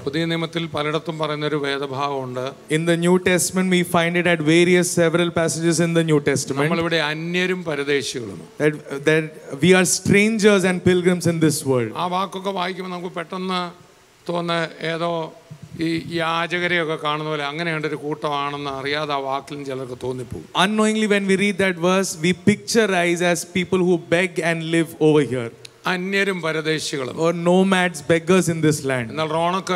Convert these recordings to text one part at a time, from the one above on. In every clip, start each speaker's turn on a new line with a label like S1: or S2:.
S1: പുതിയ നിയമത്തിൽ പലയിടത്തും പറയുന്ന ഒരു വേദഭാഗമുണ്ട്.
S2: In the New Testament we find it at various several passages in the New Testament.
S1: നമ്മളിവിടെ അന്യരും പരദേശികളും.
S2: That we are strangers and pilgrims in this world.
S1: ആ വാക്കൊക്കെ വായിക്കുമ്പോൾ നമുക്ക് പെട്ടെന്ന് തോന്നുന്ന ഏതോ ഈ യാചകരെയൊക്കെ കാണുന്ന പോലെ അങ്ങനെയുണ്ട് ഒരു കൂട്ടമാണെന്ന് അറിയാതെ ആ വാക്കിലും ചിലർക്ക് തോന്നിപ്പോകും.
S2: Unknowingly when we read that verse we picturize as people who beg and live over here.
S1: അന്യരും പരദേശികളും
S2: or nomads, beggars in this land.
S1: എന്നാൽ റോണക്ക്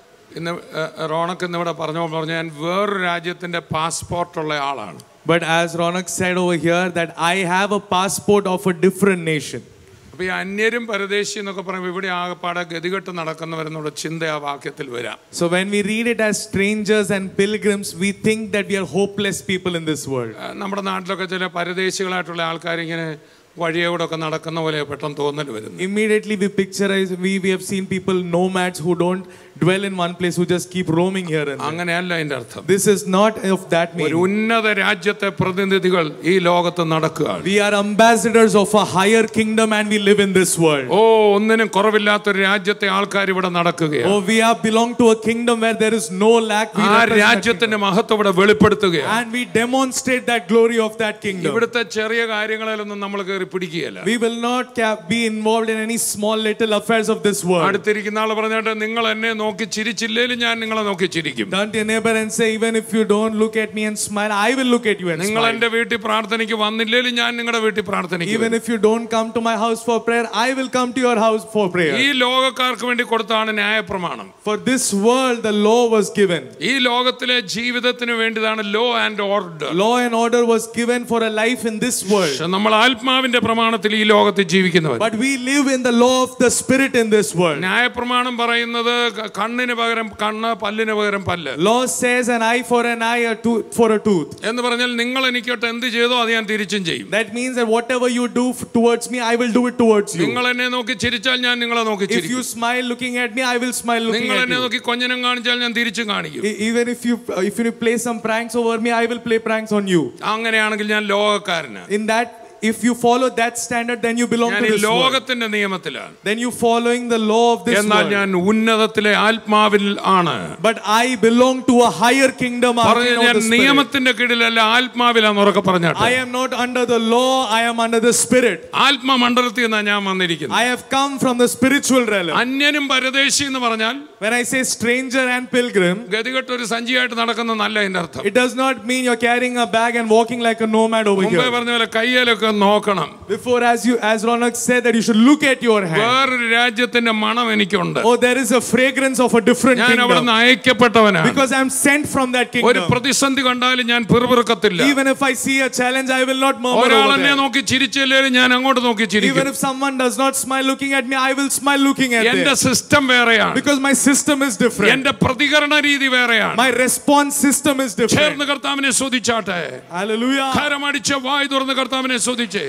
S1: ഇന്നിവിടെ പറഞ്ഞു ഞാൻ വേറൊരു രാജ്യത്തിന്റെ പാസ്പോർട്ടുള്ള ആളാണ്.
S2: But as Ronak said over here that I have a passport of a different nation.
S1: അപ്പോൾ ഈ അന്യരും പരദേശി എന്നൊക്കെ പറയുമ്പോൾ ഇവിടെ ആകെപ്പാടെ ഗതികെട്ട് നടക്കുന്നവരെന്നുള്ള ചിന്ത ആ വാക്യത്തിൽ വരാം.
S2: So when we read it as strangers and pilgrims we think that we are hopeless people in this world.
S1: നമ്മുടെ നാട്ടിലൊക്കെ ചില പരദേശികളായിട്ടുള്ള ആൾക്കാർ ഇങ്ങനെ വഴിയോടൊക്കെ നടക്കുന്ന പോലെ പെട്ടെന്ന് തോന്നൽ വരുന്നു.
S2: Immediately we picturize, we have seen people, nomads who don't dwell in one place, who just keep roaming here and there.
S1: അങ്ങനെയല്ല അതിന്റെ അർത്ഥം.
S2: This is not of that meaning.
S1: ഒരു ഉന്നത രാജ്യത്തെ പ്രതിനിധികൾ ഈ ലോകത്ത് നടക്കുകയാണ്.
S2: We are ambassadors of a higher kingdom and we live in this world.
S1: ഒന്നിനും കുറവില്ലാത്ത ഒരു രാജ്യത്തെ ആൾക്കാർ ഇവിടെ നടക്കുകയാണ്.
S2: We belong to a kingdom where there is no lack.
S1: ആ രാജ്യത്തിന്റെ മഹത്വം ഇവിടെ വെളിപ്പെടുത്തുകയാണ്.
S2: And we demonstrate that glory of that kingdom.
S1: ഇവിടുത്തെ ചെറിയ കാര്യങ്ങളിലൊന്നും നമ്മൾ കേറി പിടിക്കുകയില്ല.
S2: We will not be involved in any small little affairs of this world.
S1: അടുത്തിരിക്കുന്ന ആൾ പറഞ്ഞാട്ടെ നിങ്ങൾ എന്നെ നോക്കി ചിരിച്ചില്ലേലും ഞാൻ നിങ്ങളെ നോക്കി ചിരിക്കും.
S2: Turn to your neighbor and say even if you don't look at me and smile I will look at you and smile.
S1: നിങ്ങൾ എൻ്റെ വീട്ടിൽ പ്രാർത്ഥനയ്ക്ക് വന്നില്ലേലും ഞാൻ നിങ്ങളുടെ വീട്ടിൽ പ്രാർത്ഥനയ്ക്ക്.
S2: Even if you don't come to my house for prayer I will come to your house for prayer.
S1: ഈ ലോകക്കാർക്ക് വേണ്ടി കൊടുത്താണ് ന്യായപ്രമാണം.
S2: For this world the law was given.
S1: ഈ ലോകത്തിലെ ജീവിതത്തിന് വേണ്ടിയാണ് law and order.
S2: Law and order was given for a life in this world.
S1: നമ്മൾ ആത്മാവിന്റെ പ്രമാണത്തിൽ ഈ ലോകത്തിൽ ജീവിക്കുന്നവർ.
S2: But we live in the law of the spirit in this world.
S1: ന്യായപ്രമാണം പറയുന്നത് കണ്ണിന് പകരം കണ്ണ്, പല്ലിന് പകരം പല്ല്.
S2: Law says an eye for an eye, a tooth for a tooth.
S1: എന്ന് പറഞ്ഞാൽ നിങ്ങൾ എനിക്കോട്ട് എന്ത് ചെയ്തോ അത് ഞാൻ തിരിച്ചും ചെയ്യും.
S2: That means that whatever you do towards me I will do it towards you.
S1: നിങ്ങൾ എന്നെ നോക്കി ചിരിച്ചാൽ ഞാൻ നിങ്ങളെ നോക്കി ചിരിക്കും.
S2: If you smile looking at me I will smile looking at you.
S1: നിങ്ങൾ എന്നെ നോക്കി കൊഞ്ഞനം കാണിച്ചാൽ ഞാൻ തിരിച്ചും കാണിക്കും.
S2: Even if you play some pranks over me I will play pranks on you.
S1: അങ്ങനെയാണെങ്കിൽ ഞാൻ ലോകക്കാരനാണ്.
S2: In that if you follow that standard then you belong to this world.
S1: ലോകത്തിന്റെ നിയമത്തിലാണ്.
S2: Then you following the law of this world.
S1: എന്നാൽ ഞാൻ ഉന്നതത്തിലെ ആത്മാവിൽ ആണ്.
S2: But I belong to a higher kingdom.
S1: ഞാൻ നിയമത്തിന്റെ കീഴിലല്ല ആത്മാവിലാണ് ഉറക്കെ പറഞ്ഞാട്ടെ.
S2: I am not under the law I am under the spirit.
S1: ആത്മമണ്ഡലത്തിൽ നിന്നാണ് ഞാൻ വന്നിരിക്കുന്നത്.
S2: I have come from the spiritual realm.
S1: അന്യനും പരദേശി എന്ന് പറഞ്ഞാൽ
S2: when I say stranger and pilgrim
S1: ഗതികെട്ട ഒരു സഞ്ചിയായിട്ട് നടക്കുന്ന നല്ല അതിന്റെ അർത്ഥം.
S2: It does not mean you're carrying a bag and walking like a nomad over here.
S1: മുമ്പേ പറഞ്ഞ പോലെ കയ്യിലൊക്കെ നോക്കണം.
S2: Before as Ronak said that you should look at your hand.
S1: വേറൊരു രാജ്യത്തിന്റെ മണം എനിക്കുണ്ട്.
S2: There is a fragrance of a different kingdom.
S1: ഞാൻ അവിടുന്ന് അയക്കപ്പെട്ടവനാണ്.
S2: Because I am sent from that kingdom.
S1: ഒരു പ്രതിസന്ധി കണ്ടാലും ഞാൻ പിറുപിറുക്കത്തില്ല.
S2: Even if I see a challenge I will not murmur.
S1: ഒരാൾ എന്നെ നോക്കി ചിരിച്ചില്ലേലും ഞാൻ അങ്ങോട്ട് നോക്കി ചിരിക്കും.
S2: Even if someone does not smile looking at me I will smile looking at them.
S1: എന്റെ സിസ്റ്റം വേറെയാണ്.
S2: Because my system is different.
S1: എന്റെ പ്രതികരണ രീതി വേറെയാണ്.
S2: My response system is different.
S1: ചേർന്ന് കർത്താവിനെ സ്തുതിച്ചാട്ടെ.
S2: Hallelujah.
S1: കരമടിച്ച് വായ് തുറന്ന് കർത്താവിനെ സ്തുതിച്ചേ.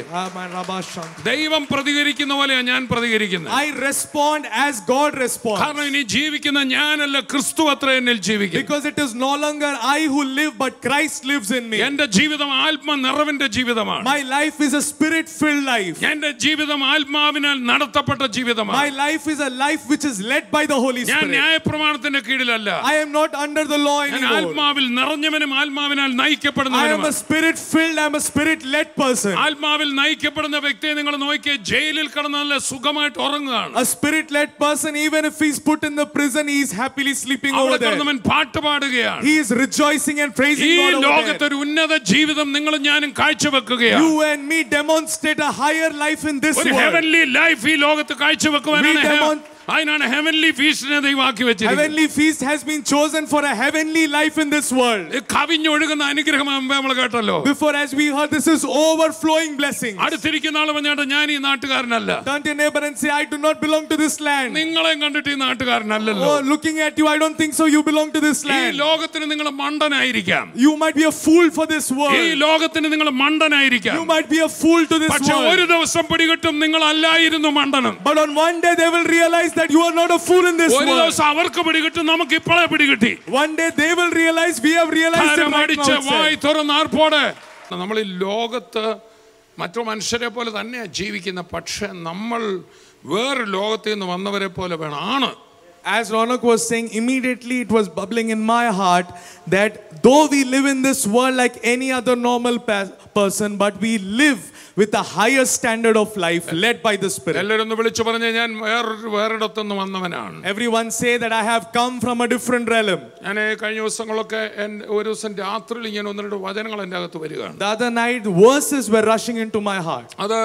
S1: ദൈവം പ്രതികരിക്കുന്ന പോലെയാണ് ഞാൻ പ്രതികരിക്കുന്നത്.
S2: I respond as God responds.
S1: കാരണം ഇനി ജീവിക്കുന്ന ഞാനല്ല ക്രിസ്തു അത്രേ എന്നിൽ ജീവിക്കുന്നു.
S2: Because it is no longer I who live but Christ lives in me.
S1: എന്റെ ജീവിതം ആത്മ നിറവിന്റെ ജീവിതമാണ്.
S2: My life is a spirit filled life.
S1: എന്റെ ജീവിതം ആത്മാവിനാൽ നടത്തപ്പെട്ട ജീവിതമാണ്.
S2: My life is a life which is led by the Holy Spirit.
S1: ഞാൻ ന്യായപ്രമാണത്തിന്റെ കീഴിലല്ല.
S2: I am not under the law anymore.
S1: ഞാൻ ആത്മാവിൽ നിറഞ്ഞവനും ആത്മാവിനാൽ നയിക്കപ്പെടുന്നവനുമാണ്.
S2: I am a spirit filled, I am a spirit led person.
S1: ആത്മാവിൽ നയിക്കപ്പെടുന്ന വ്യക്തിയെ നിങ്ങൾ നോക്കിയേ ജയിലിൽ കിടന്ന് നല്ല സുഖമായിട്ട് ഉറങ്ങുകയാണ്.
S2: A spirit led person even if he is put in the prison he is happily sleeping over there.
S1: അവൻ പാട്ട് പാടുകയാണ്.
S2: He is rejoicing and praising God over there.
S1: ഈ ലോകത്തെ ഒരു ഉന്നത ജീവിതം നിങ്ങളും ഞാനും കാഴ്ചവെക്കുകയാണ്.
S2: You and me demonstrate a higher life in this world.
S1: ഒരു heavenly life ഈ ലോകത്ത് കാഴ്ചവെക്കുവാനാണ് അതിനാണ് heavenly feast നെ ദൈവമാക്കി വെച്ചിരിക്കുന്നത്.
S2: Heavenly feast has been chosen for a heavenly life in this world.
S1: കവിഞ്ഞൊഴുകുന്ന അനുഗ്രഹം നമ്മൾ കേട്ടല്ലോ.
S2: Before as we heard this is overflowing blessings.
S1: അടുത്തിരിക്കുന്ന ആൾ പറഞ്ഞാട്ടെ ഞാൻ ഈ നാട്ടുകാരനല്ല.
S2: Turn to your neighbor and say I do not belong to this land.
S1: നിങ്ങളെ കണ്ടിട്ട് ഈ നാട്ടുകാരനല്ലല്ലോ.
S2: Looking at you I don't think so you belong to this land.
S1: ഈ ലോകത്തിന് നിങ്ങൾ മണ്ടനായിരിക്കാം.
S2: You might be a fool for this world.
S1: ഈ ലോകത്തിന് നിങ്ങൾ മണ്ടനായിരിക്കാം.
S2: You might be a fool to this world.
S1: പക്ഷേ ഒരു ദിവസം പിടികിട്ടും നിങ്ങൾ അല്ലായിരുന്നു മണ്ടനും.
S2: But on one day they will realize that you are not a fool in this world.
S1: ഒരു ദിവസം അവർക്ക് പിടികിട്ടും നമുക്ക് ഇപ്പോഴേ പിടികിട്ടി.
S2: One day they will realize we have realized it right now.
S1: വായ് തുറന്നാർപ്പോടെ നമ്മൾ ഈ ലോകത്ത് മറ്റു മനുഷ്യരെ പോലെ തന്നെയാണ് ജീവിക്കുന്ന. പക്ഷെ നമ്മൾ വേറെ ലോകത്തിൽ നിന്ന് വന്നവരെ പോലെ ആണ്.
S2: As Ronak was saying, immediately it was bubbling in my heart that though we live in this world like any other normal person, but we live with a higher standard of life led by the Spirit.
S1: എല്ലാവരും ഒന്ന് വിളിച്ചു പറഞ്ഞേ, ഞാൻ വേറൊരിടത്തുനിന്ന് വന്നവനാണ്.
S2: Everyone say that I have come from a different realm.
S1: ഞാൻ കഴിഞ്ഞ ദിവസങ്ങളൊക്കെ ഒരു ദിവസം രാത്രിയിൽ ഇങ്ങനെ ഒന്ന് രണ്ട് വചനങ്ങൾ എൻ്റെ അകത്ത് വരികയാണ്.
S2: The other night verses were rushing into my heart.
S1: അത്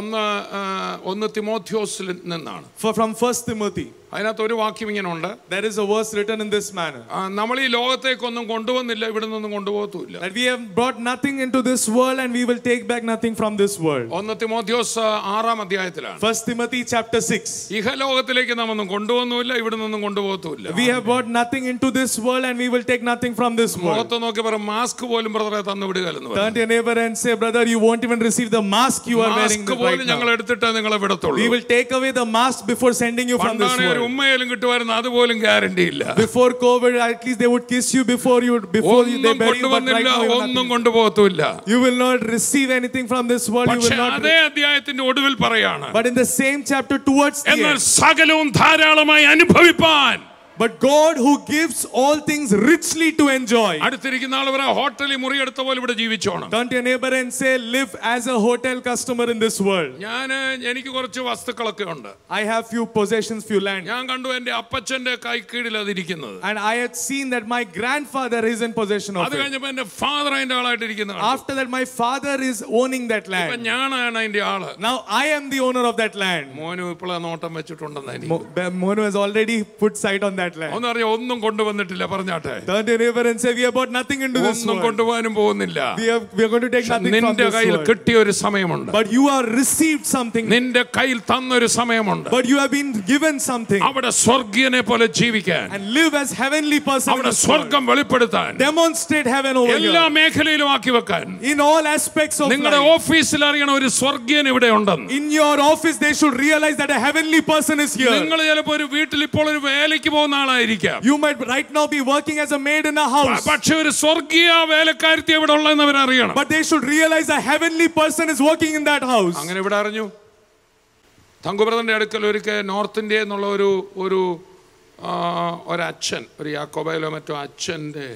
S1: ഒന്ന് തിമോഥെയോസിൽ നിന്നാണ്.
S2: From 1 Timothy.
S1: അതിനകത്ത് ഒരു വാക്യം ഇങ്ങനെ ഉണ്ട്.
S2: There is a verse written in this manner.
S1: നമ്മൾ ഈ ലോകത്തേക്കൊന്നും കൊണ്ടുവന്നില്ല, ഇവിടെ നിന്നും കൊണ്ടുപോകത്തുമില്ല.
S2: That we have brought nothing into this world and we will take back nothing from this world.
S1: ഒന്ന് തിമോഥെയോസ് 6-ാം അധ്യായത്തിലാണ്.
S2: 1 Timothy chapter 6.
S1: ഇഹലോകത്തിലേക്ക് നാം ഒന്നും കൊണ്ടുവന്നില്ല, ഇവിടെ നിന്നും കൊണ്ടുപോകത്തുമില്ല.
S2: We have brought nothing into this world and we will take nothing from this world.
S1: മുഖത്ത് നോക്കി പറ, മാസ്ക് പോലും ബ്രദറെ തന്നു വിടുകയെന്ന് പറ.
S2: Turn to your neighbor and say, brother, you won't even receive the mask you are wearing
S1: right now. Mask പോലും ഞങ്ങൾ എടുത്തിട്ടേ നിങ്ങളെ വിടത്തുള്ളൂ.
S2: We will take away the mask before sending you from this world.
S1: ഉമ്മയിലും കിട്ടുവായിരുന്നു, അതുപോലും guarantee ഇല്ല.
S2: Before COVID, at least they would kiss you before they bury you, but right now
S1: ഒന്നും കൊണ്ടുപോകത്തുമില്ല.
S2: You will not receive anything from this world. You will not.
S1: അതേ അധ്യായത്തിന്റെ ഒടുവിൽ പറയാണ്,
S2: but in the same chapter towards the
S1: എന്നാൽ
S2: end,
S1: സകലവും ധാരാളമായി അനുഭവിപ്പാൻ,
S2: but God who gives all things richly to enjoy.
S1: അടുത്തിരിക്കുന്ന ആൾ പറ, ഹോട്ടലിൽ മുറിയെടുത്ത പോലെ ഇവിടെ ജീവിച്ചോണം.
S2: Turn to your neighbor and say, live as a hotel customer in this world.
S1: എനിക്ക് കുറച്ച് വസ്തുക്കളൊക്കെ ഉണ്ട്.
S2: I have few possessions, few land.
S1: ഞാൻ കണ്ടു എൻ്റെ അപ്പച്ചന്റെ കൈക്കീഴിൽ അതിരിക്കുന്നത്.
S2: And I had seen that my grandfather is in possession of it.
S1: അത് കഴിഞ്ഞപ്പോൾ എൻ്റെ ഫാദർ അതിന്റെ ആളായിട്ടിരിക്കുന്നത്.
S2: After that my father is owning that land.
S1: ഇപ്പോ ഞാനാണ് അതിന്റെ ആള്.
S2: Now I am the owner of that land.
S1: മോനു ഇപ്പോഴാ നോട്ടം വെച്ചിട്ടുണ്ടെന്ന് എനിക്ക്.
S2: Monu has already put sight on that land.
S1: ഒന്നും കൊണ്ടുവന്നിട്ടില്ല പറഞ്ഞാട്ടെ.
S2: Turn to your neighbor and say, we have brought nothing into this world.
S1: ഒന്നും കൊണ്ടുപോകാനും പോകുന്നില്ല.
S2: We are going to take nothing from this world.
S1: നിന്റെ കയ്യിൽ കിട്ടിയ ഒരു സമയമുണ്ട്.
S2: But you are received something.
S1: നിന്റെ കയ്യിൽ തന്നൊരു സമയമുണ്ട്.
S2: But you have been given something.
S1: അവിടെ സ്വർഗ്ഗീയനെ പോലെ ജീവിക്കാൻ,
S2: and live as heavenly person.
S1: അവിടെ സ്വർഗ്ഗം വെളിപ്പെടുത്താൻ,
S2: demonstrate heaven over here.
S1: എല്ലാ മേഖലയിലും ആക്കി വെക്കാൻ,
S2: in all aspects of life.
S1: നിങ്ങളുടെ ഓഫീസിൽ അറിയണം ഒരു സ്വർഗ്ഗീയൻ ഇവിടെ ഉണ്ടെന്ന്.
S2: In your office they should realize that a heavenly person is here.
S1: നിങ്ങൾ ചിലപ്പോൾ ഒരു വീട്ടിൽ ഇപ്പോൾ ഒരു വേലയ്ക്ക് പോകുന്ന ആളായിരിക്കാം.
S2: You might right now be working as a maid in a house.
S1: പക്ഷേ ഒരു സ്വർഗ്ഗീയ വേലക്കാരത്തി ഇവിടെ ഉള്ളതെന്ന് അവർ അറിയണം.
S2: But they should realize a heavenly person is working in that house.
S1: അങ്ങനെ ഇവിടെ അറിഞ്ഞു. തങ്കുബ്രദറിന്റെ അടുക്കൽ ഒരിക്കൽ നോർത്ത് ഇന്ത്യ എന്നുള്ള ഒരു അച്ഛൻ, ഒരു യാക്കോബയിലോ മറ്റോ അച്ഛൻ്റെ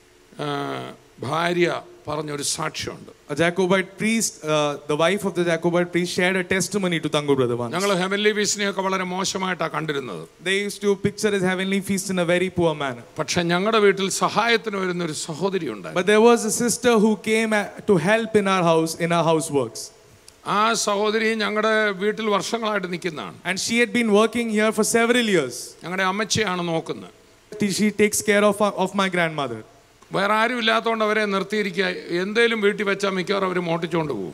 S1: ഭാര്യ പറഞ്ഞൊരു സാക്ഷ്യമുണ്ട്.
S2: A Jacobite priest, the wife of the Jacobite priest shared a testimony to Tangu brother once.
S1: ഞങ്ങൾ ഹെവൻലി ഫീസ്റ്റിനെയൊക്കെ വളരെ മോശമായിട്ടാണ് കണ്ടിരുന്നത്.
S2: They used to picture his heavenly feast in a very poor manner.
S1: പക്ഷേ ഞങ്ങളുടെ വീട്ടിൽ സഹായത്തിന് വരുന്ന ഒരു സഹോദരി ഉണ്ടായി.
S2: But there was a sister who came to help in our house, in our houseworks.
S1: ആ സഹോദരി ഞങ്ങളുടെ വീട്ടിൽ വർഷങ്ങളായിട്ട് നിൽക്കുന്നതാണ്.
S2: And she had been working here for several years.
S1: ഞങ്ങളുടെ അമ്മച്ചിയാണ് നോക്കുന്നത്.
S2: She takes care of my grandmother.
S1: വേറെ ആരും ഇല്ലാത്തതുകൊണ്ട് അവരെ നിർത്തിയിരിക്കുക. എന്തേലും വീട്ടിൽ വെച്ചാൽ മിക്കവാറും അവർ മോട്ടിച്ചുകൊണ്ട് പോകും.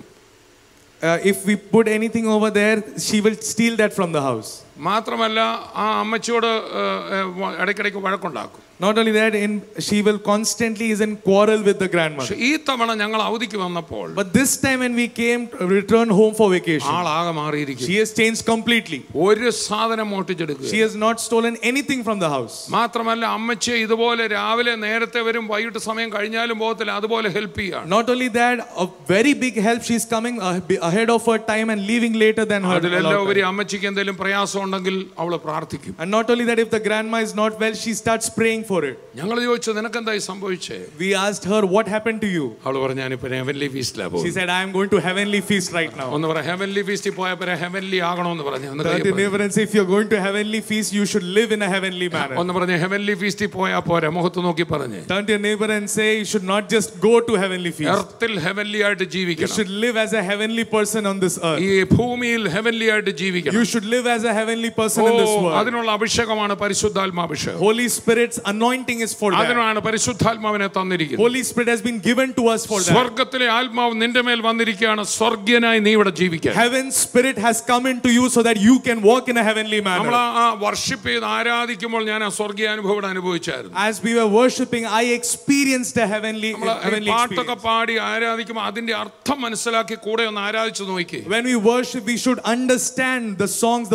S2: If we put anything over there, she will steal that from the house.
S1: മാത്രമല്ല ആ അമ്മച്ചിയോട് ഇടയ്ക്കിടയ്ക്ക് വഴക്കുണ്ടാക്കും.
S2: Not only that, she will constantly is in quarrel with the grandmother.
S1: ഈ തവണ ഞങ്ങൾ അവധിക്ക് വന്നപ്പോൾ,
S2: but this time when we came return home for vacation,
S1: ആളാകെ മാറിയിരിക്കുന്നു.
S2: she has changed completely.
S1: ഒരു സാധനം മോട്ടിച്ചെടുക്കുക.
S2: She has not stolen anything from the house.
S1: മാത്രമല്ല അമ്മച്ചി ഇതുപോലെ രാവിലെ നേരത്തെ വരും, വൈകിട്ട് സമയം കഴിഞ്ഞാലും പോകത്തില്ല, അതുപോലെ ഹെൽപ്പ് ചെയ്യാണ്.
S2: Not only that, a very big help. She is coming ahead of her time and leaving later than her.
S1: അതിലെല്ലാം ഉപരി അമ്മച്ചിക്ക് എന്തെങ്കിലും പ്രയാസം ഉണ്ടെങ്കിൽ അവൾ പ്രാർത്ഥിക്കും.
S2: And not only that, if the grandma is not well, she starts praying for it.
S1: ഞങ്ങൾ ചോദിച്ചു, നിനക്കെന്തായി സംഭവിച്ചേ?
S2: We asked her, what happened to you?
S1: അവൾ പറഞ്ഞു, ഞാനിപ്പോ ഹെവൻലി ഫീസ്റ്റിലാ പോകുന്നത്.
S2: She said, I am going to heavenly feast right now.
S1: ഒന്ന് പറ, heavenly ഫീസ്റ്റിൽ പോയപ്പോൾ heavenly ആകണമെന്ന് പറഞ്ഞു.
S2: If you are going to heavenly feast, you should live in a heavenly manner.
S1: ഒന്ന് പറഞ്ഞു, ഹെവൻലി ഫീസ്റ്റിൽ പോയാൽ പോരാ, മുഖത്ത് നോക്കി പറഞ്ഞു.
S2: Turn to your neighbor and say, you should not just go to heavenly feast.
S1: എർത്തിൽ ഹെവൻലി ആയിട്ട് ജീവിക്കണം.
S2: You should live as a heavenly person on this earth.
S1: ഈ ഭൂമിയിൽ ഹെവൻലി ആയിട്ട് ജീവിക്കണം.
S2: You should live as a heavenly person in this world.
S1: അതിനുള്ള അഭിഷേകമാണ് പരിശുദ്ധാത്മാഭിഷേകം.
S2: Holy Spirit's anointing is for that.
S1: അതിനാണ് പരിശുദ്ധാത്മാവിനെ തന്നിരിക്കുന്നത്.
S2: Holy Spirit has been given to us for that.
S1: സ്വർഗ്ഗത്തിലെ ആത്മാവ് നിന്റെ മേൽ വന്നിരിക്കുകയാണ്, സ്വർഗ്ഗനായി നീ ഇവിടെ ജീവിക്കാൻ.
S2: Heaven's Spirit has come into you so that you can walk in a heavenly manner.
S1: നമ്മൾ വർഷിപ്പ് ചെയ്ത് ആരാധിക്കുമ്പോൾ ഞാൻ ആ സ്വർഗ്ഗീയ അനുഭവം അനുഭവിച്ചായിരുന്നു.
S2: As we were worshiping, I experienced a heavenly
S1: പാട്ടൊക്കെ പാടി ആരാധിക്കുമ്പോൾ അതിന്റെ അർത്ഥം മനസ്സിലാക്കി കൂടെ ഒന്ന് ആരാധിച്ചു നോക്കി.
S2: When we worship, we should understand the songs, the words of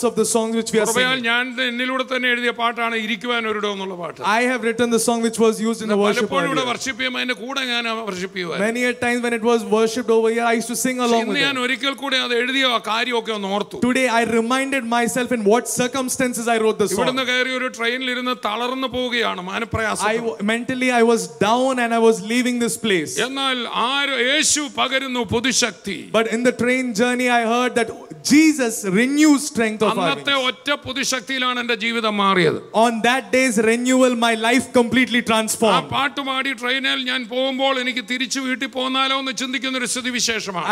S2: of the songs which we are
S1: കൃപയാൽ
S2: singing.
S1: ഞാൻ എന്നിലൂടെ തന്നെ എഴുതിയ പാട്ടാണ് ഇരിക്കുവാൻ ഒരിടം എന്നുള്ള പാട്ട്.
S2: I have written the song which was used in the worship
S1: പലപ്പോഴും ഇവിടെ
S2: earlier.
S1: വർഷിപ്പ് ചെയ്യുമ്പോൾ അതിന്റെ കൂടെ ഞാൻ വർഷിപ്പ് ചെയ്യുവാൻ.
S2: Many a times when it was worshipped over here, I used to sing along with
S1: ഇന്ന് ഞാൻ
S2: it.
S1: ഒരിക്കൽ കൂടെ അത് എഴുതിയ കാര്യമൊക്കെ ഒന്ന് ഓർത്തു.
S2: Today I reminded myself in what circumstances I wrote the song.
S1: ഇവിടുന്ന് കയറി ഒരു ട്രെയിനിൽ ഇരുന്ന് തളർന്നു പോവുകയാണ് മാനപ്രയാസം.
S2: Mentally I was down and I was leaving this place.
S1: എന്നാൽ യേശു പകരുന്നു പുതുശക്തി.
S2: But in the train journey I heard that Jesus renews strength of our
S1: അന്നത്തെ ഒറ്റ പുതുശക്തിയിലാണ് എൻ്റെ ജീവിതം മാറിയത്.
S2: On that day's renewal my life completely
S1: ആ
S2: transformed.
S1: പാട്ട് പാടി ട്രെയിനിൽ ഞാൻ പോകുമ്പോൾ എനിക്ക് തിരിച്ചു വീട്ടിൽ പോന്നാലോ എന്ന് ചിന്തിക്കുന്ന ഒരു സ്ഥിതി വിശേഷമാണ്.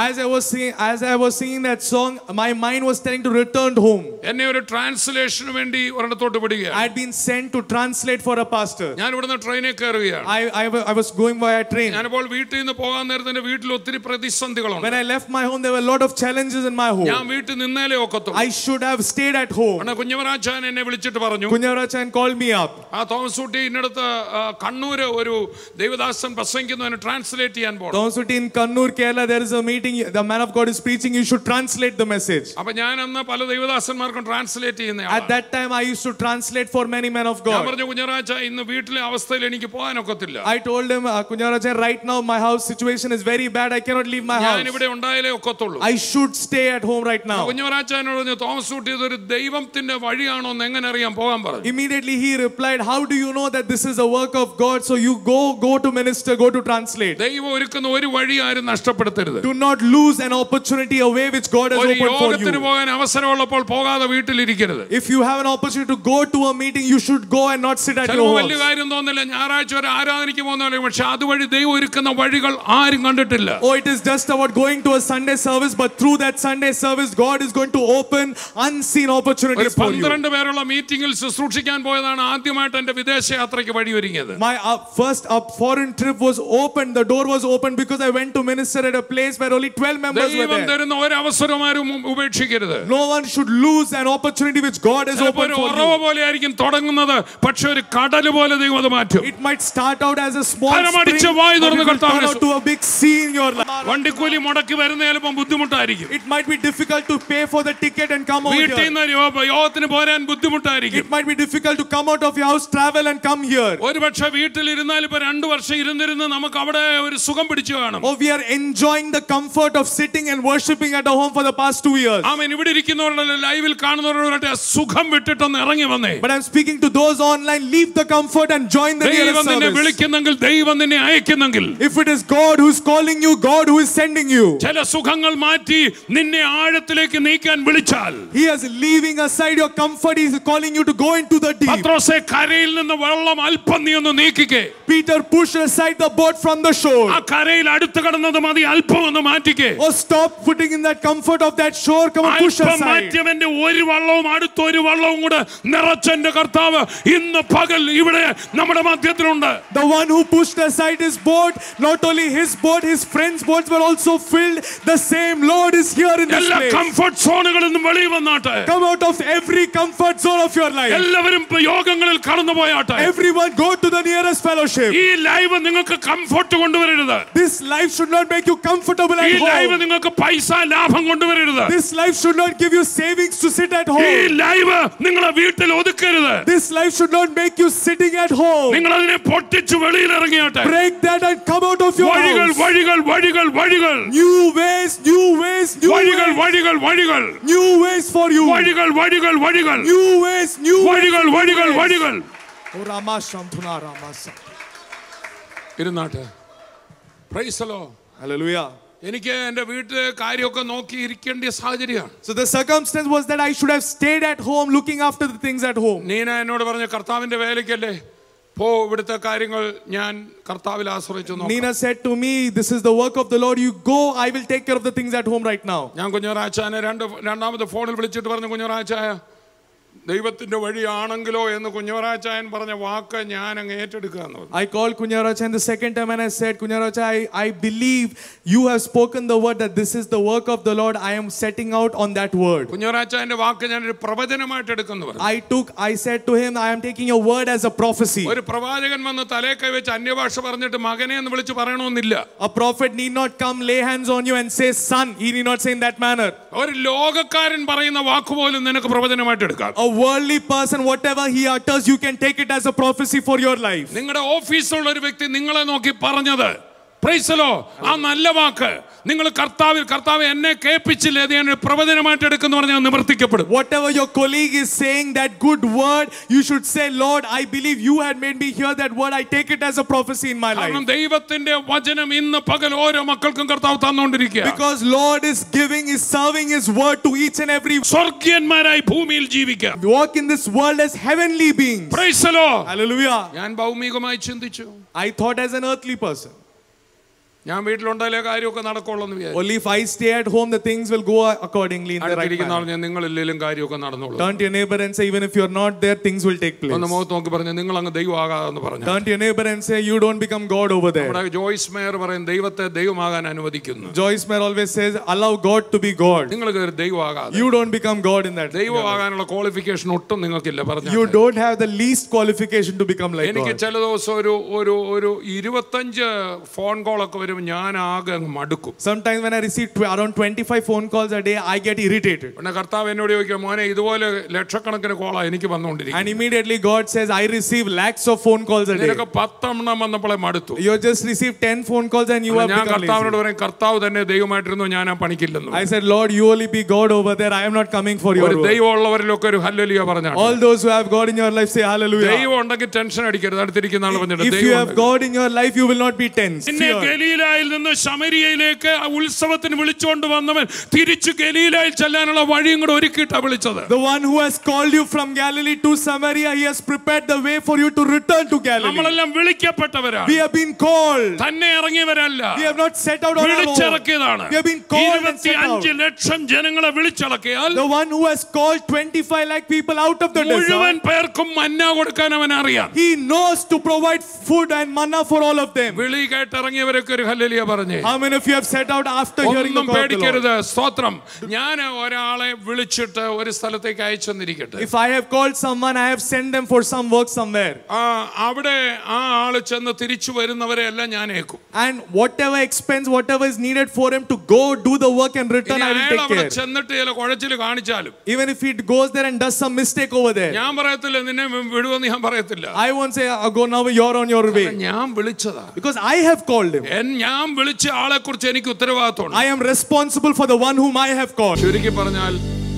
S2: As I was singing that song, my mind was telling to return home.
S1: എന്നെ ഒരു ട്രാൻസ്ലേഷന് വേണ്ടി ഒരിടത്തോട്ട് വിടുകയാണ്.
S2: I had been sent to translate for a pastor.
S1: ഞാൻ ഇവിടുന്ന് ട്രെയിനിൽ കയറുകയാണ്.
S2: I was going via train.
S1: ഞാനിപ്പോൾ വീട്ടിൽ നിന്ന് പോകാൻ നേരത്തെ എൻ്റെ വീട്ടിൽ ഒത്തിരി പ്രതിസന്ധികളുണ്ട്.
S2: When I left my home, there were a lot of challenges in my home.
S1: ഞാൻ വീട്ടിൽ നിന്നേലേ ഒക്കത്തുള്ളൂ.
S2: I should have stayed at home.
S1: കുഞ്ഞവരാജാൻ എന്നെ വിളിച്ചിട്ട് പറഞ്ഞു.
S2: Kunyavarachan called me up.
S1: ആ തോമസ് ഊട്ടി ഇന്നടുത്ത് കണ്ണൂര് ഒരു ദൈവദാസൻ പ്രസംഗിക്കുന്നതിന് ട്രാൻസ്ലേറ്റ് ചെയ്യാൻ പോകണം.
S2: Thomas Utti in Kannur, Kerala, there is a meeting. The man of God is preaching. You should translate the message.
S1: അപ്പൊ ഞാൻ അന്ന് പല ദൈവദാസന്മാർക്കും ട്രാൻസ്ലേറ്റ് ചെയ്യുന്ന
S2: At that time, I used to translate for many men of
S1: ഞാൻ
S2: God.
S1: പറഞ്ഞു കുഞ്ഞവരാജ ഇന്ന് വീട്ടിലെ അവസ്ഥയിൽ എനിക്ക് പോകാനൊക്കത്തില്ല.
S2: I told him, Kunyavarachan, right now my house situation is very bad. I cannot leave my
S1: ഞാൻ
S2: house.
S1: ഇവിടെ ഉണ്ടായാലേ ഒക്കത്തുള്ളൂ.
S2: I should stay at home right now.
S1: കുഞ്ഞവരാജനോട് പറഞ്ഞു Thomas Ooty ഇതൊരു ദൈവത്തിന്റെ വഴിയാണോ എന്ന് എങ്ങനെ അറിയാൻ പോകാൻ പറഞ്ഞു.
S2: Immediately he replied, how do you know that this is a work of God? So you go to minister, go to translate.
S1: ദൈവം ഒരുക്കുന്ന ഒരു വഴി ആരും നഷ്ടപ്പെടുത്തരുത്.
S2: Do not lose an opportunity away which God has
S1: ഒരു
S2: opened for
S1: യോഗത്തിന്
S2: you.
S1: പോകാൻ അവസരമുള്ളപ്പോൾ പോകാതെ വീട്ടിലിരിക്കരുത്.
S2: If you have an opportunity to go to a meeting, you should go and not sit at your
S1: ചിലപ്പോൾ വലിയ
S2: house.
S1: കാര്യം തോന്നില്ല, ഞായറാഴ്ച ഒരു ആരാധനയ്ക്ക് പോകുന്നവരെ, പക്ഷെ അതുവഴി ദൈവം ഒരുക്കുന്ന വഴികൾ ആരും കണ്ടിട്ടില്ല.
S2: Oh, it is just about going to a Sunday service, but through that Sunday service, God is going to open unseen opportunities for you.
S1: 12 പേരുള്ള മീറ്റിംഗിൽ ശുശ്രൂഷിക്കാൻ പോയതാണ് ആദ്യമായിട്ട് എന്റെ വിദേശ യാത്രയ്ക്ക് വഴിയൊരുങ്ങിയത്.
S2: My first foreign trip was opened. The door was opened because I went to minister at a place where only 12 members were
S1: ദൈവം
S2: there.
S1: തരുന്ന ഒരു അവസരമാരും ഉപേക്ഷിക്കരുത്.
S2: No one should lose an opportunity which God has opened for
S1: ഉറവ
S2: you.
S1: പോലെ ആയിരിക്കും തുടങ്ങുന്നത്, പക്ഷെ ഒരു കടൽ പോലെ ദൈവം അത് മാറ്റും.
S2: It might start out as a small
S1: പരമടിച്ച
S2: spring,
S1: വായു
S2: but
S1: തുറന്ന്
S2: it will turn
S1: കർത്താവിനെ
S2: out to a big sea in your life.
S1: വണ്ടിക്കൂലി മുടക്കി വരുന്ന ചിലപ്പോൾ ബുദ്ധിമുട്ടായിരിക്കും.
S2: It might be difficult to pay for the ticket and come over
S1: വീട്ടിൽ
S2: here.
S1: നിന്ന് യോഗത്തിന് പോരാൻ ബുദ്ധിമുട്ടായിരിക്കും.
S2: It might be difficult to come out of your house, travel and come here.
S1: ഒരുപക്ഷെ വീട്ടിലിരുന്നാൽ ഇപ്പൊ 2 വർഷം ഇരുന്നിരുന്ന് നമുക്ക് അവിടെ ഒരു സുഖം പിടിച്ചു കാണും.
S2: Oh, we are enjoying the comfort of sitting and worshiping at a home for the past 2 years.
S1: ആമേൻ. ഇവിടെ ഇരിക്കുന്നവരുടെ ലൈവിൽ കാണുന്നവരുടെ സുഖം വിട്ടിട്ടൊന്ന് ഇറങ്ങി വന്നേ.
S2: But I'm speaking to those online. Leave the comfort and join the nearest
S1: ദൈവം നിന്നെ
S2: service.
S1: വിളിക്കുന്നെങ്കിൽ, ദൈവം നിന്നെ അയക്കുന്നെങ്കിൽ,
S2: If it is God who is calling you, God who is sending you,
S1: ചില സുഖങ്ങൾ മാറ്റി നിന്നെ ആഴത്തിലേക്ക് നീക്കാൻ വിളിച്ചാൽ,
S2: He is leaving aside your comfort. He is calling you to go into the deep.
S1: പത്രോസേ, കരയിൽ നിന്ന് വെള്ളം അല്പം നീ ഒന്ന് നീക്കിക്കേ.
S2: Peter pushed aside the boat from the shore.
S1: ആ കരയിൽ അടുത്ത് കിടന്നത് മതി, അല്പം ഒന്ന് മാറ്റിക്കേ.
S2: Oh, stop putting in that comfort of that shore. Come on, push
S1: അല്പം
S2: aside.
S1: മാറ്റിയവന്റെ ഒരു വള്ളവും അടുത്തൊരു വള്ളവും കൂടെ നിറച്ചെന്റെ കർത്താവ് ഇന്ന് പകൽ ഇവിടെ നമ്മുടെ മധ്യത്തിലുണ്ട്.
S2: The one who pushed aside his boat, not only his boat, his friends' boats were also filled. The same Lord is here in this
S1: എല്ലാ
S2: place.
S1: കംഫർട്ട് സോണുകളിൽ നിന്നും വെളിയിൽ വന്നാട്ടെ.
S2: Come out of every comfort zone of your life.
S1: എല്ലാവരും യോഗങ്ങളിൽ കടന്നു പോയാട്ടെ.
S2: Everyone go to the nearest fellowship.
S1: ഈ ലൈവ് നിങ്ങൾക്ക് കംഫർട്ട് കൊണ്ടുവരരുത്.
S2: This life should not make you comfortable
S1: ഈ
S2: at
S1: ലൈവ്
S2: home.
S1: നിങ്ങൾക്ക് പൈസ ലാഭം കൊണ്ടുവരരുത്.
S2: This life should not give you savings to sit at
S1: ഈ
S2: home.
S1: ലൈവ് നിങ്ങളെ വീട്ടിൽ ഒതുക്കരുത്.
S2: This life should not make you sitting at home.
S1: നിങ്ങൾ അതിനെ പൊട്ടിച്ച് വെളിയിൽ ഇറങ്ങിയാട്ടെ.
S2: Break that and come out of your
S1: വഴികൾ
S2: house.
S1: വഴികൾ വഴികൾ വഴികൾ
S2: New ways, new ways, new
S1: വഴികൾ
S2: ways.
S1: വഴികൾ വഴികൾ
S2: New ways for you.
S1: വഴികൾ വഴികൾ വഴികൾ
S2: New ways, new
S1: വഴികൾ
S2: ways.
S1: വഴികൾ വഴികൾ.
S2: Oh, Rama Shamthuna Rama Sam.
S1: ഇരുന്നാട്ടെ. Praise the Lord.
S2: Hallelujah.
S1: എനിക്ക് എൻ്റെ വീട്ടിലെ കാര്യമൊക്കെ നോക്കി ഇരിക്കേണ്ട സാഹചര്യമാണ്.
S2: So the circumstance was that I should have stayed at home looking after the things at home.
S1: Neena എന്നോട് പറഞ്ഞ കർത്താവിന്റെ വേലയ്ക്കല്ലേ പോ, ഇവിടുത്തെ കാര്യങ്ങൾ ഞാൻ കർത്താവിൽ ആശ്രയിച്ചു നോക്കാം.
S2: Nina said to me, this is the work of the Lord. You go, I will take care of the things at home right now.
S1: ഞാൻ കുഞ്ഞറാച്ചാനെ രണ്ടാമത്തെ ഫോണിൽ വിളിച്ചിട്ട് പറഞ്ഞു, കുഞ്ഞറാച്ചായ ദൈവത്തിന്റെ വഴിയാണെങ്കിലോ എന്ന് കുഞ്ഞവരാച്ചായൻ പറഞ്ഞ വാക്ക് ഞാൻ അങ്ങ് ഏറ്റെടുക്കുക എന്ന് പറഞ്ഞു.
S2: I called Kunyaracha, and the second time when I said, Kunyaracha, I believe you have spoken the word that this is the work of the Lord. I am setting out on that word.
S1: കുഞ്ഞവരാച്ചായന്റെ വാക്ക് ഞാനൊരു പ്രവചനമായിട്ട് എടുക്കുന്നു പറഞ്ഞു.
S2: I said to him, I am taking your word as a prophecy.
S1: ഒരു പ്രവാചകൻ വന്ന് തലേ കൈ വെച്ച് അന്യഭാഷ പറഞ്ഞിട്ട് മകനെ എന്ന് വിളിച്ച് പറയണമെന്നില്ല.
S2: A prophet need not come lay hands on you and say son. He need not say in that manner.
S1: ഒരു ലോകക്കാരൻ പറയുന്ന വാക്ക് പോലും നിനക്ക് പ്രവചനമായിട്ട് എടുക്കാം.
S2: A worldly person, whatever he utters, you can take it as a prophecy for your life.
S1: നിങ്ങളുടെ ഓഫീസിലുള്ള ഒരു വ്യക്തി നിങ്ങളെ നോക്കി പറഞ്ഞത് പ്രൈസ് ദി ലോർഡ്, ആ നല്ല വാക്ക് നിങ്ങൾ കർത്താവ് എന്നെ കേൾപ്പിച്ചില്ലേ അത് ഞാൻ പ്രവചനമായിട്ട് എടുക്കുന്നു പറഞ്ഞാൽ നിവർത്തിക്കപ്പെടും.
S2: Whatever your colleague is saying, that good word, you should say, Lord, I believe you had made me hear that word. I take it as a prophecy in my life.
S1: കാരണം ദൈവത്തിന്റെ വചനം ഇന്ന് പകൽ ഓരോ മക്കൾക്കും കർത്താവ് തന്നുകൊണ്ടിരിക്കുക.
S2: Because Lord is serving his word to each and every.
S1: സ്വർഗ്ഗീയന്മാരായി ഭൂമിയിൽ ജീവിക്കുക.
S2: Walk in this world as heavenly beings.
S1: Praise the Lord.
S2: Hallelujah.
S1: ഞാൻ ഭൗമികമായി ചിന്തിച്ചു.
S2: I thought as an earthly person.
S1: ഞാൻ വീട്ടിലുണ്ടായാലേ കാര്യമൊക്കെ നടക്കുള്ളൂ എന്ന് വിചാരിച്ചു.
S2: Only if I stay at home, the things will go accordingly in the right manner.
S1: ഞാൻ നിങ്ങളില്ലെങ്കിലും കാര്യമൊക്കെ നടന്നോളൂ.
S2: Turn to your neighbor and say, even if you are not there, things will take place.
S1: ഒന്ന് മുഖത്ത് നോക്കി പറഞ്ഞു, നിങ്ങൾ അങ്ങ് ദൈവമാകാതെന്ന് പറഞ്ഞു.
S2: Turn to your neighbor and say, you don't become God over there.
S1: നമ്മുടെ ജോയ്സ് മേയർ പറയും ദൈവത്തെ ദൈവമാകാൻ അനുവദിക്കുന്നു.
S2: Joyce Meyer always says, allow God to be God.
S1: നിങ്ങൾ ദൈവമാകാതെ.
S2: You don't become God in that.
S1: ദൈവമാകാനുള്ള ക്വാളിഫിക്കേഷൻ ഒട്ടും നിങ്ങൾക്കില്ല പറഞ്ഞു.
S2: You don't have the least qualification to become like God.
S1: എനിക്ക് ചില ദിവസം ഒരു 25 ഫോൺ കോൾ ഒക്കെ വരും, ഞാൻ ആകെ മടുക്കും.
S2: Sometimes when I receive around 25 phone calls a day, I get irritated.
S1: പിന്നെ കർത്താവ് എന്നോട് ചോദിക്കും, മോനെ ഇതുപോലെ ലക്ഷക്കണക്കിന് കോളാ എനിക്ക് വന്നുകൊണ്ടിരിക്കും.
S2: And immediately God says, I receive lakhs of phone calls a day.
S1: നിനക്ക് 10 എണ്ണം വന്നപ്പോഴേ മടുത്തു.
S2: You just received 10 phone calls and you have become lazy.
S1: ഞാൻ കർത്താവിനോട് പറയും, കർത്താവ് തന്നെ ദൈവമായിട്ടിരുന്നു, ഞാൻ ആ പണിക്കില്ലെന്ന്.
S2: I said, Lord, you only be God over there. I am not coming for your
S1: ഒരു
S2: work.
S1: ദൈവമുള്ളവരിലൊക്കെ ഒരു ഹല്ലേലൂയ പറഞ്ഞാണ്.
S2: All those who have God in your life say hallelujah.
S1: ദൈവം ഉണ്ടെങ്കിൽ ടെൻഷൻ അടിക്കരുത്. അടുത്തിരിക്കുന്ന ആൾ പറഞ്ഞിട്ട്,
S2: if you have God in your life, you will not be tense.
S1: നിന്നെ ഗലീലായിൽ നിന്ന് ശമരിയയിലേക്ക് ഉത്സവത്തിന് വിളിച്ചുകൊണ്ട് വന്നവൻ തിരിച്ചു ഗലീലായിൽ ചെല്ലാനുള്ള വഴിയും കൂടെ ഒരുക്കിയിട്ടാ വിളിച്ചത്.
S2: The one who has called you from Galilee to Samaria, he has prepared the way for you to return to Galilee.
S1: നമ്മളെല്ലാം വിളിക്കപ്പെട്ടവരാണ്.
S2: We have been called.
S1: തന്നെ ഇറങ്ങിയവരല്ല.
S2: We have not set out on our own.
S1: വിളിച്ചിറക്കിയതാണ്.
S2: We have been called and set out.
S1: 25 ലക്ഷം ജനങ്ങളെ വിളിച്ചിറക്കിയാൽ
S2: the one who has called 25 lakh people out of the desert,
S1: മുഴുവൻ പേർക്കും മന്ന കൊടുക്കാൻ അവൻ അറിയാം.
S2: he knows to provide food and manna for all of them.
S1: വിളി കേട്ടിറങ്ങിയവരൊക്കെ ഒരു hallelujah പറഞ്ഞു.
S2: How many of you have set out after hearing the call of the Lord?
S1: പേടിക്കരുത്. സ്തോത്രം. ഞാൻ ഒരാളെ വിളിച്ചിട്ട് ഒരു സ്ഥലത്തേക്ക് അയച്ചെന്നിരിക്കട്ടെ.
S2: If I have called someone, I have sent them for some work somewhere.
S1: അവിടെ ആ ആള് ചെന്ന് തിരിച്ചു വരുന്നവരെ എല്ലാം ഞാൻ ഏൽക്കും.
S2: And whatever expense, whatever is needed for him to go do the work and return, I will take care.
S1: ചെന്നിട്ട് ചില കുഴച്ചിൽ കാണിച്ചാലും,
S2: even if he goes there and does some mistake over there,
S1: ഞാൻ പറയത്തില്ല നിന്നെ വിടുവെന്ന് ഞാൻ പറയത്തില്ല.
S2: I won't say go now, you're on your way.
S1: ഞാൻ വിളിച്ചതാ.
S2: Because I have called him.
S1: ഞാൻ വിളിച്ച ആളെ കുറിച്ച് എനിക്ക് ഉത്തരവാദിത്തമുണ്ട്.
S2: I am responsible for the one whom I have called.
S1: ചുരുക്കി പറഞ്ഞാൽ,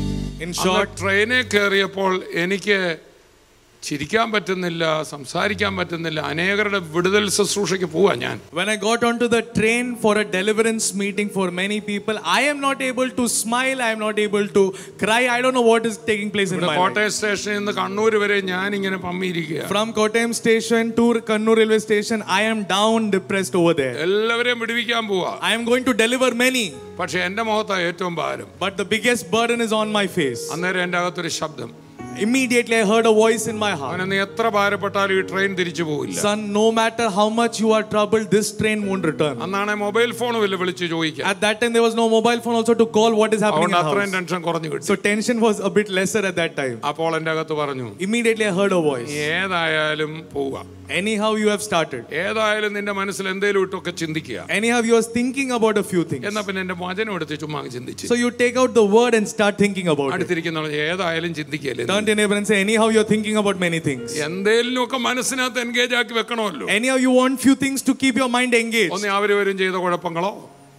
S2: in short,
S1: ട്രെയിനിൽ കയറിയപ്പോൾ എനിക്ക് ചിരിക്കാൻ പറ്റുന്നില്ല, സംസാരിക്കാൻ പറ്റുന്നില്ല. അനേകരുടെ വിടുതൽ ശുശ്രൂഷയ്ക്ക് പോവാ ഞാൻ.
S2: When I got onto the train for a deliverance meeting for many people, I am not able to smile, I am not able to cry. I don't know what is taking place in my life.
S1: Kottayam സ്റ്റേഷനിൽ നിന്ന് കണ്ണൂർ വരെ ഞാൻ ഇങ്ങനെ പമ്മിയിരിക്കുക.
S2: From Kottayam station to Kannur railway station, I am down, depressed over there.
S1: എല്ലാവരെയും വിടുവിക്കാൻ പോവാ.
S2: I am going to deliver many.
S1: പക്ഷേ എന്റെ മുഖത്താ ഏറ്റവും ഭാരം.
S2: But the biggest burden is on my face.
S1: അന്നേരം എന്റെ അകത്തൊരു ശബ്ദം.
S2: Immediately I heard a voice in my heart.
S1: നീ എത്ര ഭാരപ്പെട്ടാലും ഈ ട്രെയിൻ തിരിച്ചു പോവില്ല.
S2: Son, no matter how much you are troubled, this train won't return.
S1: അന്നാണ് മൊബൈൽ ഫോണും ഇല്ല വിളിച്ച് ചോദിക്കാൻ.
S2: At that time there was no mobile phone also to call what is happening in the house.
S1: Tension കുറഞ്ഞു കിട്ടി.
S2: So tension was a bit lesser at that time.
S1: അപ്പോൾ എന്റെ അകത്ത് പറഞ്ഞു,
S2: immediately I heard a voice.
S1: ഏതായാലും പോവാ.
S2: Anyhow you have started.
S1: ഏതായാലും നിന്റെ മനസ്സിൽ എന്തേലും ഇട്ടൊക്കെ ചിന്തിക്കുക.
S2: Anyhow you are thinking about a few things.
S1: എന്നാ പിന്നെ എന്റെ വചനം എടുത്ത് ചുമ്മാ ചിന്തിച്ചു.
S2: So you take out the word and start thinking about it.
S1: അടുത്തിരിക്കുന്ന ഏതായാലും ചിന്തിക്കല്ലേ.
S2: Turn to your neighbor and say, anyhow you are thinking about many things.
S1: എന്തേലും ഒക്കെ മനസ്സിനകത്ത് എൻഗേജ് ആക്കി വെക്കണമല്ലോ.
S2: Anyhow you want few things to keep your mind engaged.
S1: ഒന്ന് അവരും ചെയ്ത കുഴപ്പങ്ങളോ,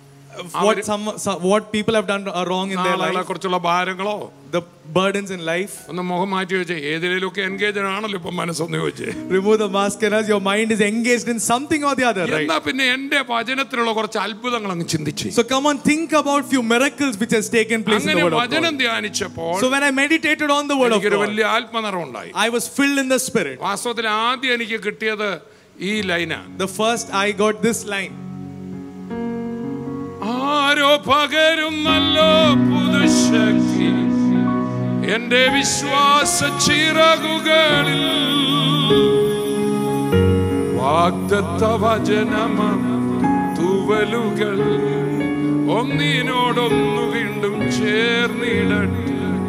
S2: what people have done wrong in their life,
S1: കുറിച്ചുള്ള ഭാരങ്ങളോ,
S2: the burdens in life.
S1: ഒന്ന് മുഖം മാറ്റി വെച്ച് ഏതിലൊക്കെ എൻഗേജ് ആണല്ലോ ഇപ്പൊ മനസ്സൊന്ന് ചോദിച്ചേ.
S2: Remove the mask and as your mind is engaged in something or the other, right?
S1: എന്നാ പിന്നെ എന്റെ വചനത്തിലുള്ള കുറച്ച് അത്ഭുതങ്ങൾ അങ്ങ് ചിന്തിച്ചു.
S2: So come on, think about few miracles which has taken place in the word of God.
S1: വചനം ധ്യാനിച്ചപ്പോൾ,
S2: so when I meditated on the word of God,
S1: വലിയ ആത്മനിറവ് ഉണ്ടായി.
S2: I was filled in the spirit.
S1: വാസ്തവത്തിൽ ആദ്യം എനിക്ക് കിട്ടിയത് ഈ ലൈനാ.
S2: The first I got this line. ആരോ
S1: പകരുന്നല്ലോ പുതുശക്തി എന്റെ വിശ്വാസ ചിറകുകളിൽ വാഗ്ദത്ത വചനമ തൂവലുകൾ ഒന്നിനോടൊന്നു വീണ്ടും ചേർന്നിടട്ടെ.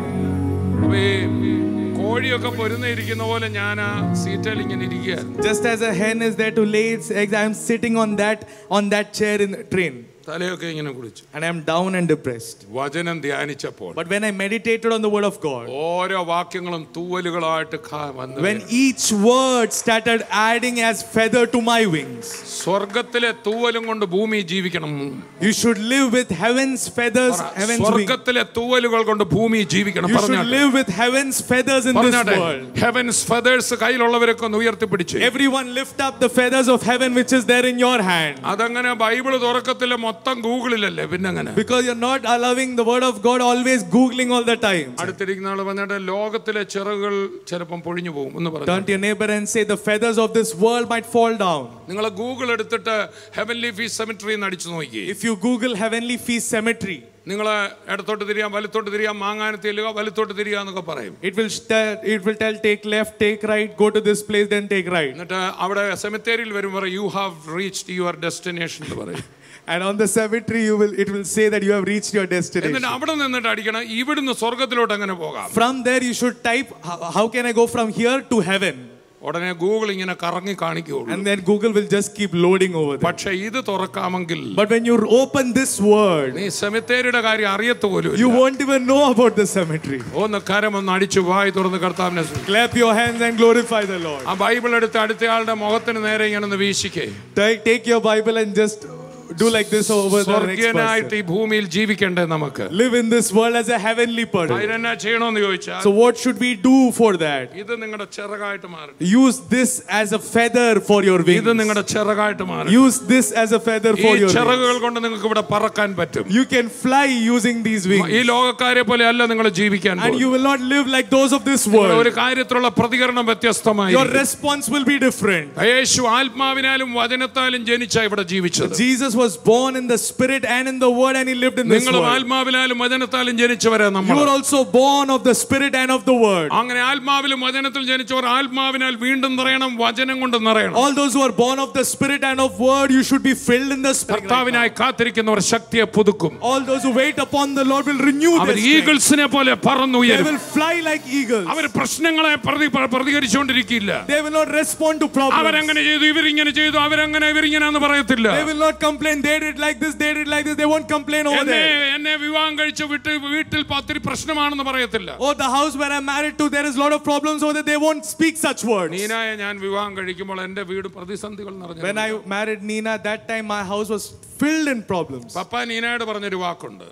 S1: കോഴിയൊക്കെ പൊരുന്നിരിക്കുന്ന പോലെ ഞാൻ ആ സീറ്റിൽ ഇങ്ങനെ ഇരിക്കുകയായിരുന്നു.
S2: Just as a hen is there to lay its eggs, I am sitting on that chair in the train.
S1: തലയൊക്കെ ഇങ്ങനെ കുടിച്ചു.
S2: And I am down and depressed.
S1: വചനം ധ്യാനിച്ചപ്പോൾ,
S2: But when I meditated on the word of God,
S1: ഓരോ വാക്യങ്ങളും തൂവലുകളായിട്ട് വന്നു.
S2: when each word started adding as feather to my wings,
S1: സ്വർഗത്തിലെ തൂവലും കൊണ്ട് ഭൂമി ജീവിക്കണം.
S2: you should live with heaven's feathers, heaven's wings.
S1: സ്വർഗത്തിലെ തൂവലുകൾ കൊണ്ട് ഭൂമി ജീവിക്കണം.
S2: You should live with heaven's feathers in this world.
S1: Heaven's feathers കയ്യിലുള്ളവരൊക്കെ ഒന്ന് ഉയർത്തിപ്പിടിച്ച്.
S2: Everyone lift up the feathers of heaven which is there in your hand.
S1: അതങ്ങനെ Bible തുറക്കത്തിലെ മൊത്തം ഗൂഗിളിലല്ലേ പിന്നെങ്ങനെ?
S2: Because you're not allowing the word of God always googling all the time.
S1: അടുത്തിരിക്കുന്ന ആൾ വന്നിട്ട് ലോകത്തിലെ ചിറകുകൾ ചിലപ്പം പൊഴിഞ്ഞു പോകും എന്ന് പറഞ്ഞു.
S2: Turn to your neighbor and say the feathers of this world might fall down.
S1: നിങ്ങൾ ഗൂഗിൾ എടുത്തിട്ട് ഹെവൻലി ഫീസ് സെമിറ്ററി എന്ന് അടിച്ചു നോക്കി.
S2: If you google heavenly feast cemetery,
S1: നിങ്ങൾ ഇടത്തോട്ട് തിരിയാം, വലത്തോട്ട് തിരിയാം, മാങ്ങാനത്തി ചെല്ലുക, വലത്തോട്ട് തിരിയാ എന്നൊക്കെ പറയും.
S2: it will tell take left, take right, go to this place, then take right.
S1: എന്നിട്ട് അവിടെ സെമിത്തേരിയിൽ വരും പറയും you have reached your destination എന്ന് പറയും.
S2: And on the cemetery it will say that you have reached your destination.
S1: എന്നിട്ട് അവിടെ നിന്നിട്ട് അടിക്കണം ഇവിടുന്ന് സ്വർഗത്തിലോട്ട് എങ്ങനെ പോകാം.
S2: From there you should type how can I go from here to heaven.
S1: ഉടനെ ഗൂഗിൾ ഇങ്ങനെ കറങ്ങി കാണിക്കുകയുള്ളൂ.
S2: And then Google will just keep loading over there.
S1: പക്ഷേ ഇത് തുറക്കാമെങ്കിൽ,
S2: but when you open this word,
S1: നീ സെമിത്തേരിയുടെ കാര്യം അറിയത്തുപോലും
S2: you won't even know about the cemetery.
S1: ഒന്ന് കരമൊന്ന് അടിച്ചു വായി തുറന്ന് കർത്താവിനെ സ്തുതിക്കുക.
S2: Clap your hands and glorify the Lord.
S1: ആ ബൈബിൾ എടുത്ത് അടുത്തയാളുടെ മുഖത്തിന് നേരെ ഇങ്ങനെ ഒന്ന് വീശിക്കേ.
S2: Take your Bible and just do like this over the next
S1: സ്വർഗ്ഗനായിട്ട് ഈ
S2: person.
S1: ഭൂമിയിൽ ജീവിക്കണ്ടേ നമുക്ക്?
S2: Live in this world as a heavenly person.
S1: അതിനെന്നാ ചെയ്യണമെന്ന് ചോദിച്ചാൽ,
S2: So what should we do for that?
S1: ഇത് നിങ്ങളുടെ ചിറകായിട്ട് മാറും.
S2: Use this as a feather for your wings.
S1: ഇത് നിങ്ങളുടെ ചിറകായിട്ട് മാറും.
S2: Use this as a feather for
S1: ഈ
S2: your wings.
S1: ചിറകുകൾ കൊണ്ട് നിങ്ങൾക്ക് ഇവിടെ പറക്കാൻ പറ്റും.
S2: You can fly using these wings.
S1: ഈ ലോകക്കാരെ പോലെ അല്ല നിങ്ങൾ ജീവിക്കാൻ
S2: And
S1: പോകുന്നത്.
S2: you will not live like those of this
S1: ഒരു
S2: world.
S1: കാര്യത്തിലുള്ള പ്രതികരണം വ്യത്യസ്തമായി.
S2: Your response will be different.
S1: യേശു ആത്മാവിനാലും വചനത്താലും ജനിച്ചാ ഇവിടെ ജീവിച്ചത്.
S2: Jesus was born in the spirit and in the word, and he lived in this
S1: നിങ്ങൾ
S2: world.
S1: ആത്മാവിനാലും വചനത്താലും ജനിച്ചവരാ നമ്മൾ.
S2: You are also born of the spirit and of the word.
S1: അങ്ങനെ ആത്മാവിലും വചനത്തിൽ ജനിച്ചവർ ആത്മാവിനാൽ വീണ്ടും നിറയണം, വചനം കൊണ്ട് നിറയണം.
S2: All those who are born of the spirit and of word, you should be filled in the spirit.
S1: കർത്താവിനായി കാത്തിരിക്കുന്നവർ ശക്തിയെ പുതുക്കും.
S2: All those who wait upon the Lord will renew
S1: our
S2: their strength.
S1: ഈഗിൾസിനെ പോലെ
S2: They
S1: പറന്നുയരും.
S2: will fly like eagles.
S1: അവർ പ്രശ്നങ്ങളെ പ്രതികരിച്ചുകൊണ്ടിരിക്കില്ല.
S2: They will not respond to problems.
S1: അവരങ്ങനെ ചെയ്തു, ഇവരിങ്ങനെ ചെയ്തു, അവരങ്ങനെ ഇവരിങ്ങനെയാന്ന് പറയത്തില്ല.
S2: They will not complain. They did like this, they did like this. They won't complain over there.
S1: എന്നെ വിവാഹം കഴിച്ച് വീട്ടിൽ പത്തിരി പ്രശ്നമാണെന്ന് പറയത്തില്ല.
S2: Oh, the house where I'm married to, there is a lot of problems over there. They won't speak such words.
S1: നീനായെ ഞാൻ വിവാഹം കഴിക്കുമ്പോൾ എന്റെ വീട് പ്രതിസന്ധികൾ നിറഞ്ഞു.
S2: When I married Nina, that time my house was filled in problems.
S1: പപ്പ നീനയോട് പറഞ്ഞൊരു വാക്കുണ്ട്.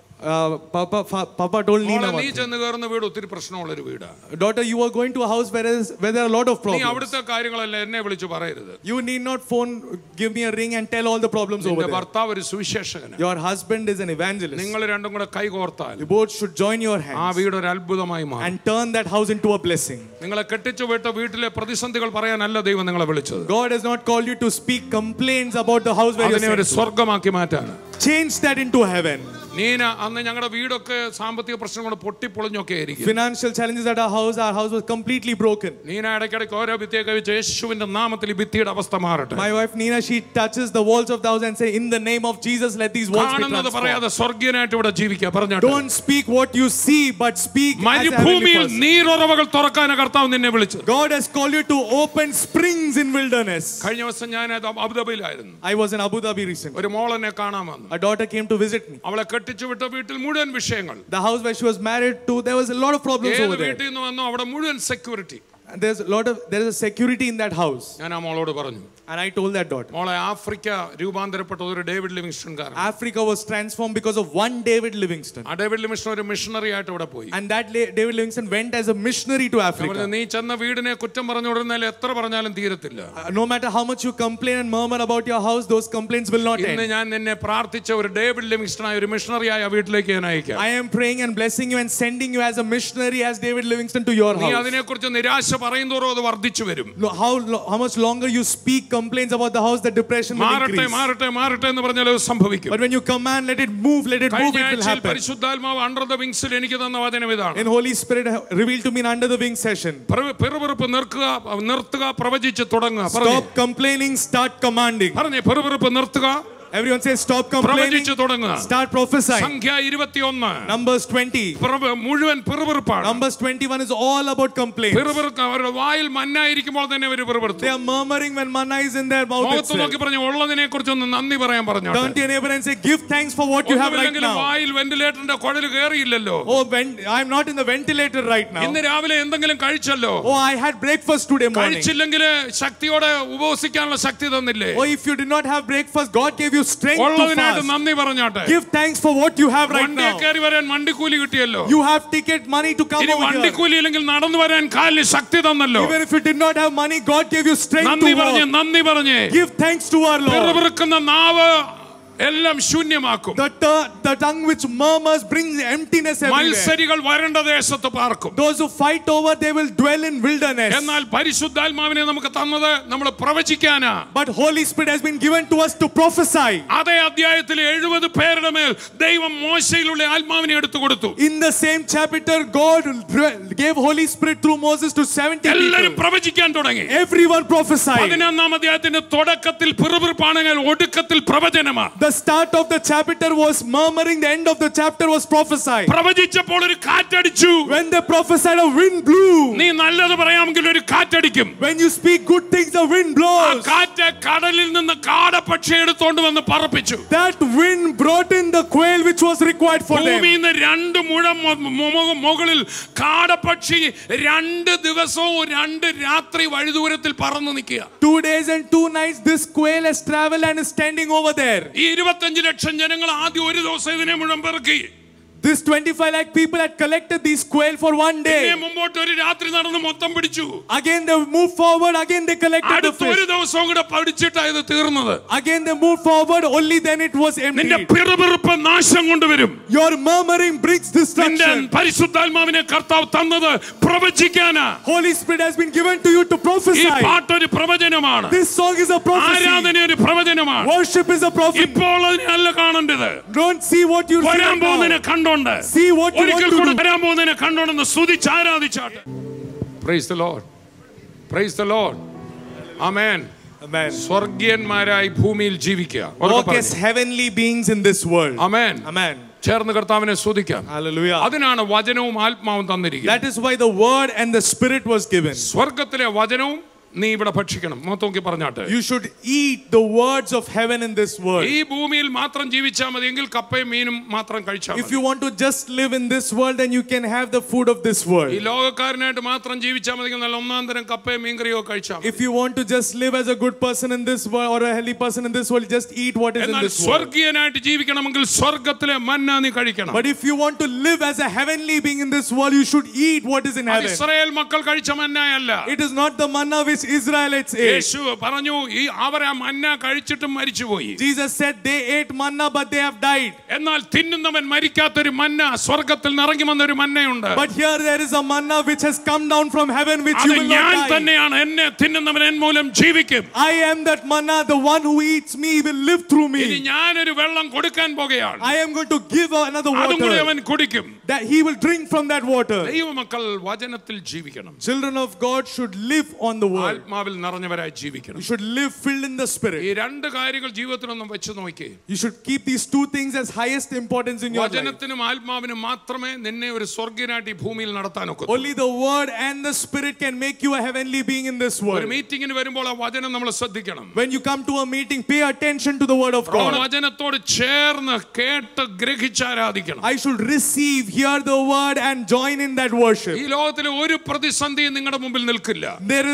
S2: Papa told Nina,
S1: നീ ചെന്ന് കയറുന്ന വീട് ഒത്തിരി പ്രശ്നമുള്ള ഒരു വീടാണ്.
S2: daughter, you are going to a house where there are a lot of
S1: നീ
S2: problems.
S1: അവിടുത്തെ കാര്യങ്ങളെല്ലാം എന്നെ വിളിച്ചു പറയരുത്.
S2: You need not give me a ring and tell all the problems over there.
S1: ഭർത്താവ് ഒരു സുവിശേഷകനാണ്.
S2: Your husband is an evangelist.
S1: നിങ്ങൾ രണ്ടും കൂടെ കൈ കോർത്താൽ
S2: You both should join your
S1: ആ
S2: hands
S1: വീട് ഒരു അത്ഭുതമായി മാറും.
S2: and turn that house into a blessing.
S1: നിങ്ങളെ കെട്ടിച്ചു വിട്ട വീട്ടിലെ പ്രതിസന്ധികൾ പറയാനല്ല ദൈവം നിങ്ങളെ വിളിച്ചത്.
S2: God has not called you to speak complaints about the house where you
S1: അതിനെ ഒരു
S2: are.
S1: സ്വർഗമാക്കി മാറ്റാണ്.
S2: Change that into heaven.
S1: Neena അന്ന് ഞങ്ങളുടെ വീടൊക്കെ സാമ്പത്തിക പ്രശ്നങ്ങൾ പൊട്ടിപ്പൊളിഞ്ഞൊക്കെ ആയിരിക്കും.
S2: Financial challenges at our house was completely broken.
S1: Neena ഇടയ്ക്കിടയ്ക്ക് ഓരോ ഭിത്തിയൊക്കെ വെച്ച് യേശുവിന്റെ നാമത്തിൽ ഈ ഭിത്തിയുടെ അവസ്ഥ മാറട്ടെ.
S2: My wife Nina, she touches the walls of the house and say, in the name of Jesus, let these walls be
S1: കാണുന്നത്
S2: transformed.
S1: പറയാതെ സ്വർഗീയനായിട്ട് ഇവിടെ ജീവിക്കുക പറഞ്ഞാട്ടെ.
S2: Don't speak what you see, but speak as a heavenly
S1: മരുഭൂമിയിൽ
S2: person.
S1: നീരുറവകൾ തുറക്കാൻ കർത്താവ് നിന്നെ വിളിച്ചത്.
S2: God has called you to open springs in wilderness.
S1: കഴിഞ്ഞ ദിവസം ഞാൻ അബുദാബിയിലായിരുന്നു.
S2: I was in Abu Dhabi recently.
S1: ഒരു മോൾ എന്നെ കാണാൻ വന്നു.
S2: A daughter came to visit me.
S1: അവളെ കെട്ടിച്ചു വിട്ട വീട്ടിൽ മുഴുവൻ വിഷയങ്ങൾ.
S2: The house where she was married to, there was a lot of problems over there.
S1: വീട്ടിൽ നിന്ന് വന്നു അവിടെ മുഴുവൻ security.
S2: And there is a security in that house.
S1: ഞാൻ ആ മോളോട് പറഞ്ഞു.
S2: And I told that daughter.
S1: മോളെ ആഫ്രിക്ക രൂപാന്തരപ്പെട്ട ഒരു ഡേവിഡ് ലിവിങ്സ്റ്റൺ കാരൻ.
S2: Africa was transformed because of one David Livingstone.
S1: ആ ഡേവിഡ് ലിവിങ്സ്റ്റൺ ഒരു മിഷണറി ആയിട്ട് അവിടെ പോയി.
S2: And that David Livingstone went as a missionary to Africa.
S1: നീ ചെന്ന വീടിനെ കുറ്റം പറഞ്ഞുകൊണ്ടിരുന്നാൽ എത്ര പറഞ്ഞാലും തീരത്തില്ല.
S2: No matter how much you complain and murmur about your house, those complaints will not end.
S1: ഇന്ന് ഞാൻ നിന്നെ പ്രാർത്ഥിച്ച ഒരു ഡേവിഡ് ലിവിങ്സ്റ്റൺ ആയ ഒരു മിഷണറി ആയ വീട്ടിലേക്ക് ഞാൻ അയക്കാം.
S2: I am praying and blessing you and sending you as a missionary as David Livingstone to your
S1: നീ
S2: house.
S1: അതിനെക്കുറിച്ച് നിരാശ പറയുന്തോറും അത് വർദ്ധിച്ചു വരും.
S2: How much longer you speak complaints about the house, the depression will increase.
S1: മാറട്ടെ എന്ന് പറഞ്ഞാൽ അത് സംഭവിക്കും.
S2: But when you command, let it move, it will happen.
S1: പരിശുദ്ധാത്മാവ് അണ്ടർ ദ വിങ്സിൽ എനിക്ക് തന്ന വചനം ഇതാണ്.
S2: And Holy Spirit revealed to me in under the wing session.
S1: പിറുപിറുപ്പ് നിർത്തുക, പ്രവചിച്ച് തുടങ്ങുക.
S2: Stop complaining, start commanding.
S1: പറഞ്ഞേ, പിറുപിറുപ്പ് നിർത്തുക.
S2: Everyone say stop complaining, start prophesying.
S1: സംഖ്യ 21
S2: Numbers 20
S1: മുഴുവൻ പിറുപിറുപ്പാണ്.
S2: Numbers 21 is all about complaints.
S1: പിറുപിറുക്ക് അവരുടെ വായിൽ മന്ന ഇരിക്കുമ്പോൾ തന്നെ അവർ പിറുപിറുത്തു.
S2: They are murmuring when manna is in their mouth.
S1: മുഖത്ത് നോക്കി പറഞ്ഞു, ഉള്ളതിനെ കുറിച്ച് ഒന്ന് നന്ദി പറയാൻ പറഞ്ഞു.
S2: Turn to your neighbor and say, give thanks for what you have right now.
S1: വായിൽ വെന്റിലേറ്ററിന്റെ കുഴൽ കേറിയില്ലല്ലോ.
S2: Oh, I am not in the ventilator right now.
S1: ഇന്ന് രാവിലെ എന്തെങ്കിലും കഴിച്ചല്ലോ.
S2: Oh, I had breakfast today morning.
S1: കഴിച്ചില്ലെങ്കിൽ ശക്തിയോടെ ഉപവസിക്കാനുള്ള ശക്തി തന്നില്ലേ.
S2: Oh, if you did not have breakfast, God gave you strength to fast.
S1: നന്ദി പറഞ്ഞാട്ടെ.
S2: Give thanks for what you have right now.
S1: വണ്ടി കയറി വരാൻ വണ്ടിക്കൂലി കിട്ടിയല്ലോ.
S2: You have ticket money to come over here.
S1: വണ്ടിക്കൂലി ഇല്ലെങ്കിൽ നടന്നു വരാൻ കാലിന് ശക്തി തന്നല്ലോ.
S2: Even if you did not have money, God gave you strength to walk.
S1: നന്ദി പറഞ്ഞേ.
S2: Give thanks to our Lord.
S1: പിറുപിറുക്കുന്ന നാവ് എല്ലാം ശൂന്യമാക്കും.
S2: The tongue which murmurs brings emptiness everywhere.
S1: മത്സരികൾ വരണ്ട ദേശത്ത് പാർക്കും.
S2: Those who fight over, they will dwell in wilderness.
S1: എന്നാൽ പരിശുദ്ധാത്മാവിനെ നമുക്ക് തന്നത് നമ്മൾ പ്രവചിക്കാനാ.
S2: But Holy Spirit has been given to us to prophesy.
S1: അതേ അധ്യായത്തിൽ 70 പേരുടെ മേൽ ദൈവം മോശയിലുള്ള ആത്മാവിനെ എടുത്തു കൊടുത്തു.
S2: In the same chapter, God gave Holy Spirit through Moses to 70 people.
S1: എല്ലാവരും പ്രവചിക്കാൻ തുടങ്ങി.
S2: Everyone prophesied.
S1: 11-ാം അധ്യായത്തിന്റെ തുടക്കത്തിൽ പിറുപിറുപ്പാണെങ്കിൽ ഒടുക്കത്തിൽ പ്രവചനമാണ്.
S2: The start of the chapter was murmuring, the end of the chapter was prophesying.
S1: പ്രവചിച്ചപ്പോൾ ഒരു കാറ്റടിച്ചു.
S2: When they prophesied, a wind blew.
S1: നീ നല്ലത് പറയാമെങ്കിൽ ഒരു കാറ്റടിക്കും.
S2: When you speak good things, the wind blows.
S1: കാറ്റ് കടലിൽ നിന്ന് കാടപ്പക്ഷി എടുത്തോണ്ട് വന്ന് പറപ്പിച്ചു.
S2: That wind brought in the quail which was required for them.
S1: ഭൂമിയിൽ നിന്ന് 2 മുഴം മുകളിൽ കാടപ്പക്ഷി 2 ദിവസവും 2 രാത്രി വഴിദൂരത്തിൽ പറന്നു നിൽക്കുക.
S2: 2 days and 2 nights this quail has traveled and is standing over there.
S1: 25 ലക്ഷം ജനങ്ങൾ ആദ്യം ഒരു ദിവസം ഇതിനെ മുഴുവൻ പെറുക്കി.
S2: This 25 lakh people had collected these quail for one day.
S1: മുമ്പോട്ട് ഒരു രാത്രി നടന്ന് മൊത്തം പിടിച്ചു.
S2: Again they moved forward, again they collected the fish.
S1: ഒരു ദിവസം കൂടെ പഠിച്ചിട്ടാ ഇത് തീർന്നത്.
S2: Again they moved forward, only then it was empty.
S1: നിന്റെ പിറുപിറുപ്പ് നാശം കൊണ്ടുവരും.
S2: Your murmuring brings destruction.
S1: പരിശുദ്ധാത്മാവിനെ കർത്താവ് തന്നത് പ്രവചിക്കാനാ.
S2: Holy Spirit has been given to you to prophesy.
S1: ഈ പാട്ട് ഒരു പ്രവചനമാണ്.
S2: This song is a prophecy.
S1: ആരാധന ഒരു പ്രവചനമാണ്.
S2: Worship is a prophecy.
S1: ഇപ്പോൾ അതിനല്ല കാണേണ്ടത്.
S2: Don't see what you see now. See what you want to do.
S1: വരാൻ പോകുന്നതിനെ കണ്ടോണ്ടെന്ന് സ്തുതിച്ച് ആരാധിച്ചാട്ടെ. Praise the Lord. Praise the Lord. Amen.
S2: Amen.
S1: സ്വർഗീയന്മാരായി ഭൂമിയിൽ ജീവിക്കുക.
S2: Walk as heavenly beings in this world.
S1: Amen.
S2: Amen.
S1: ചേർന്ന് കർത്താവിനെ സ്തുതിക്കാം.
S2: Hallelujah.
S1: അതിനാണ് വചനവും ആത്മാവും തന്നിരിക്കുന്നത്.
S2: That is why the word and the spirit was given.
S1: സ്വർഗ്ഗത്തിലെ വചനവും നീ ഇവിടെ ഭക്ഷിക്കണം. നോക്കി പറഞ്ഞാട്ടെ.
S2: You should eat the words of heaven in this world.
S1: ഈ ഭൂമിയിൽ മാത്രം ജീവിച്ചാൽ മതിയെങ്കിൽ കപ്പയും മീനും മാത്രം കഴിച്ചാൽ മതി.
S2: If you want to just live in this world, then you can have the food of this world.
S1: ഈ ലോകക്കാരനായിട്ട് മാത്രം ജീവിച്ചാൽ മതിയെങ്കിൽ നല്ല ഒന്നാം തരം കപ്പയും മീൻകറിയോ കഴിച്ചാൽ.
S2: If you want to just live as a good person in this world or a healthy person in this world, just eat what is in this world.
S1: സ്വർഗീയനായിട്ട് ജീവിക്കണമെങ്കിൽ സ്വർഗ്ഗത്തിലെ മന്ന നീ കഴിക്കണം.
S2: But if you want to live as a heavenly being in this world, you should eat what is in heaven.
S1: Israel മക്കൾ കഴിച്ച മന്നയല്ല.
S2: It is not the manna which Israelites ate.
S1: യേശു പറഞ്ഞു ഈ അവർ ആ മന്ന കഴിച്ചിട്ടും മരിച്ചുപോയി.
S2: Jesus said they ate manna but they have died.
S1: എന്നാൽ തിന്നുന്നവൻ മരിക്കാത്തൊരു മന്ന സ്വർഗ്ഗത്തിൽ നിറങ്ങി വന്ന ഒരു മന്നയുണ്ട്.
S2: But here there is a manna which has come down from heaven which you will not die.
S1: ഞാൻ തന്നെയാണ്. എന്നെ തിന്നുന്നവൻ എൻ മൂലം ജീവിക്കും.
S2: I am that manna, the one who eats me will live through me.
S1: ഇനി ഞാനൊരു വെള്ളം കൊടുക്കാൻ പോകുകയാണ്.
S2: I am going to give another water.
S1: അതും കൂടി അവൻ കുടിക്കും.
S2: That he will drink from that water.
S1: ദൈവമക്കൾ വചനത്തിൽ ജീവിക്കണം.
S2: Children of God should live on the word.
S1: ആത്മാവിൽ നിറഞ്ഞവരായി ജീവിക്കണം.
S2: You should live filled in the spirit.
S1: ഈ രണ്ട് കാര്യങ്ങൾ ജീവിതത്തിലൊന്നും വെച്ച് നോക്കി.
S2: You should keep these two things as highest importance in your life.
S1: വചനത്തിനും ആത്മാവിനും മാത്രമേ നിന്നെ ഒരു സ്വർഗ്ഗനായിട്ട് ഈ ഭൂമിയിൽ നടത്താൻ ഒക്കൂ.
S2: Only the word and the spirit can make you a heavenly being in this world.
S1: ഒരു മീറ്റിംഗിന് വരുമ്പോൾ ആ വചനം നമ്മൾ ശ്രദ്ധിക്കണം.
S2: When you come to a meeting, pay attention to the word of God.
S1: വചനത്തോട് ചേർന്ന് കേട്ട് ഗ്രഹിച്ച് ആരാധിക്കണം.
S2: I should receive, hear the word and join in that worship.
S1: ഈ ലോകത്തിലെ ഒരു പ്രതിസന്ധിയും നിങ്ങളുടെ മുമ്പിൽ നിൽക്കില്ല.
S2: There will be no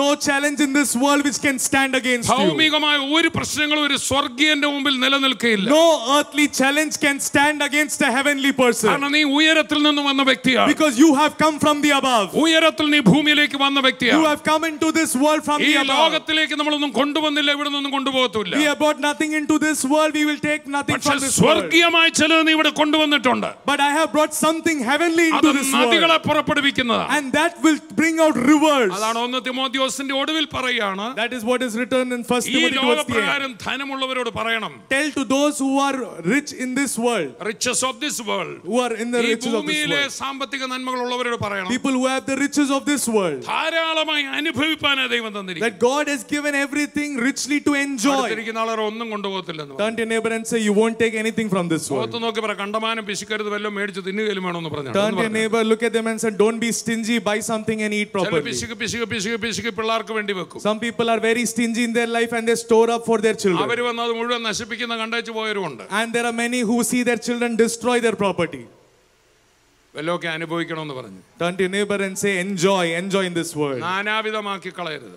S2: no challenge in this world which can stand against you.
S1: ഭൗമികമായ ഒരു പ്രശ്നങ്ങളും ഒരു സ്വർഗീയന്റെ മുമ്പിൽ നിലനിൽക്കുകയില്ല.
S2: No earthly challenge can stand against a heavenly person.
S1: കാരണം നീ ഉയരത്തിൽ നിന്ന് വന്ന വ്യക്തിയാണ്.
S2: Because you have come from the above.
S1: ഉയരത്തിൽ നീ ഭൂമിയിലേക്ക് വന്ന വ്യക്തിയാണ്.
S2: You have come into this world from the
S1: ഈ
S2: above.
S1: ലോകത്തിലേക്ക് നമ്മളൊന്നും കൊണ്ടുവന്നില്ല, ഇവിടെ നിന്നും കൊണ്ടുപോകത്തില്ല.
S2: We have brought nothing into this world. We will take nothing from this world.
S1: സ്വർഗീയമായ ചിലത് നീ ഇവിടെ കൊണ്ടുവന്നിട്ടുണ്ട്.
S2: But I have brought something heavenly into this world.
S1: നദികളെ പുറപ്പെടുവിക്കുന്നതാണ്.
S2: And that will bring out rivers.
S1: അതാണ് 1 തിമോഥെയോസിന്റെ ഒടുവിൽ പറയുകയാണ്.
S2: That is what is written in 1 Timothy towards the end.
S1: ധനമുള്ളവരോട് പറയണം.
S2: Tell to those who are rich in this world.
S1: Riches of this world.
S2: Who are in the riches of this world.
S1: സാമ്പത്തിക നന്മകളുള്ളവരോട് പറയണം.
S2: People who have the riches of this world.
S1: ധാരാളമായി അനുഭവിപ്പാനാ ദൈവം തന്നിരിക്കുന്നു.
S2: That God has given everything richly to enjoy.
S1: അടുത്തിരിക്കുന്ന ആളെ ഒന്നും കൊണ്ടുപോകത്തില്ലെന്ന്.
S2: Turn to your neighbor and say you won't take anything from this world.
S1: ഓർത്തു നോക്കി പറ, കണ്ടമാനം പിശുക്കരുത്, വല്ലതും മേടിച്ച് തിന്നുകയിലും വേണമെന്ന് പറഞ്ഞു.
S2: Turn to your neighbor, look at them and say don't be stingy, buy something and eat properly.
S1: പിശുക്ക് പിള്ളേർക്ക് വേണ്ടി വെക്കും.
S2: Some people are very stingy in their life and they store up for their children.
S1: അവർ വന്ന് അത് മുഴുവൻ നശിപ്പിക്കുന്ന കണ്ടേച്ചു പോയവരുണ്ട്.
S2: And there are many who see their children destroy their property.
S1: വല്ലതൊക്കെ അനുഭവിക്കണമെന്ന് പറഞ്ഞു.
S2: Turn to your neighbor and say enjoy in this world.
S1: നാനാവിധമാക്കി കളയരുത്.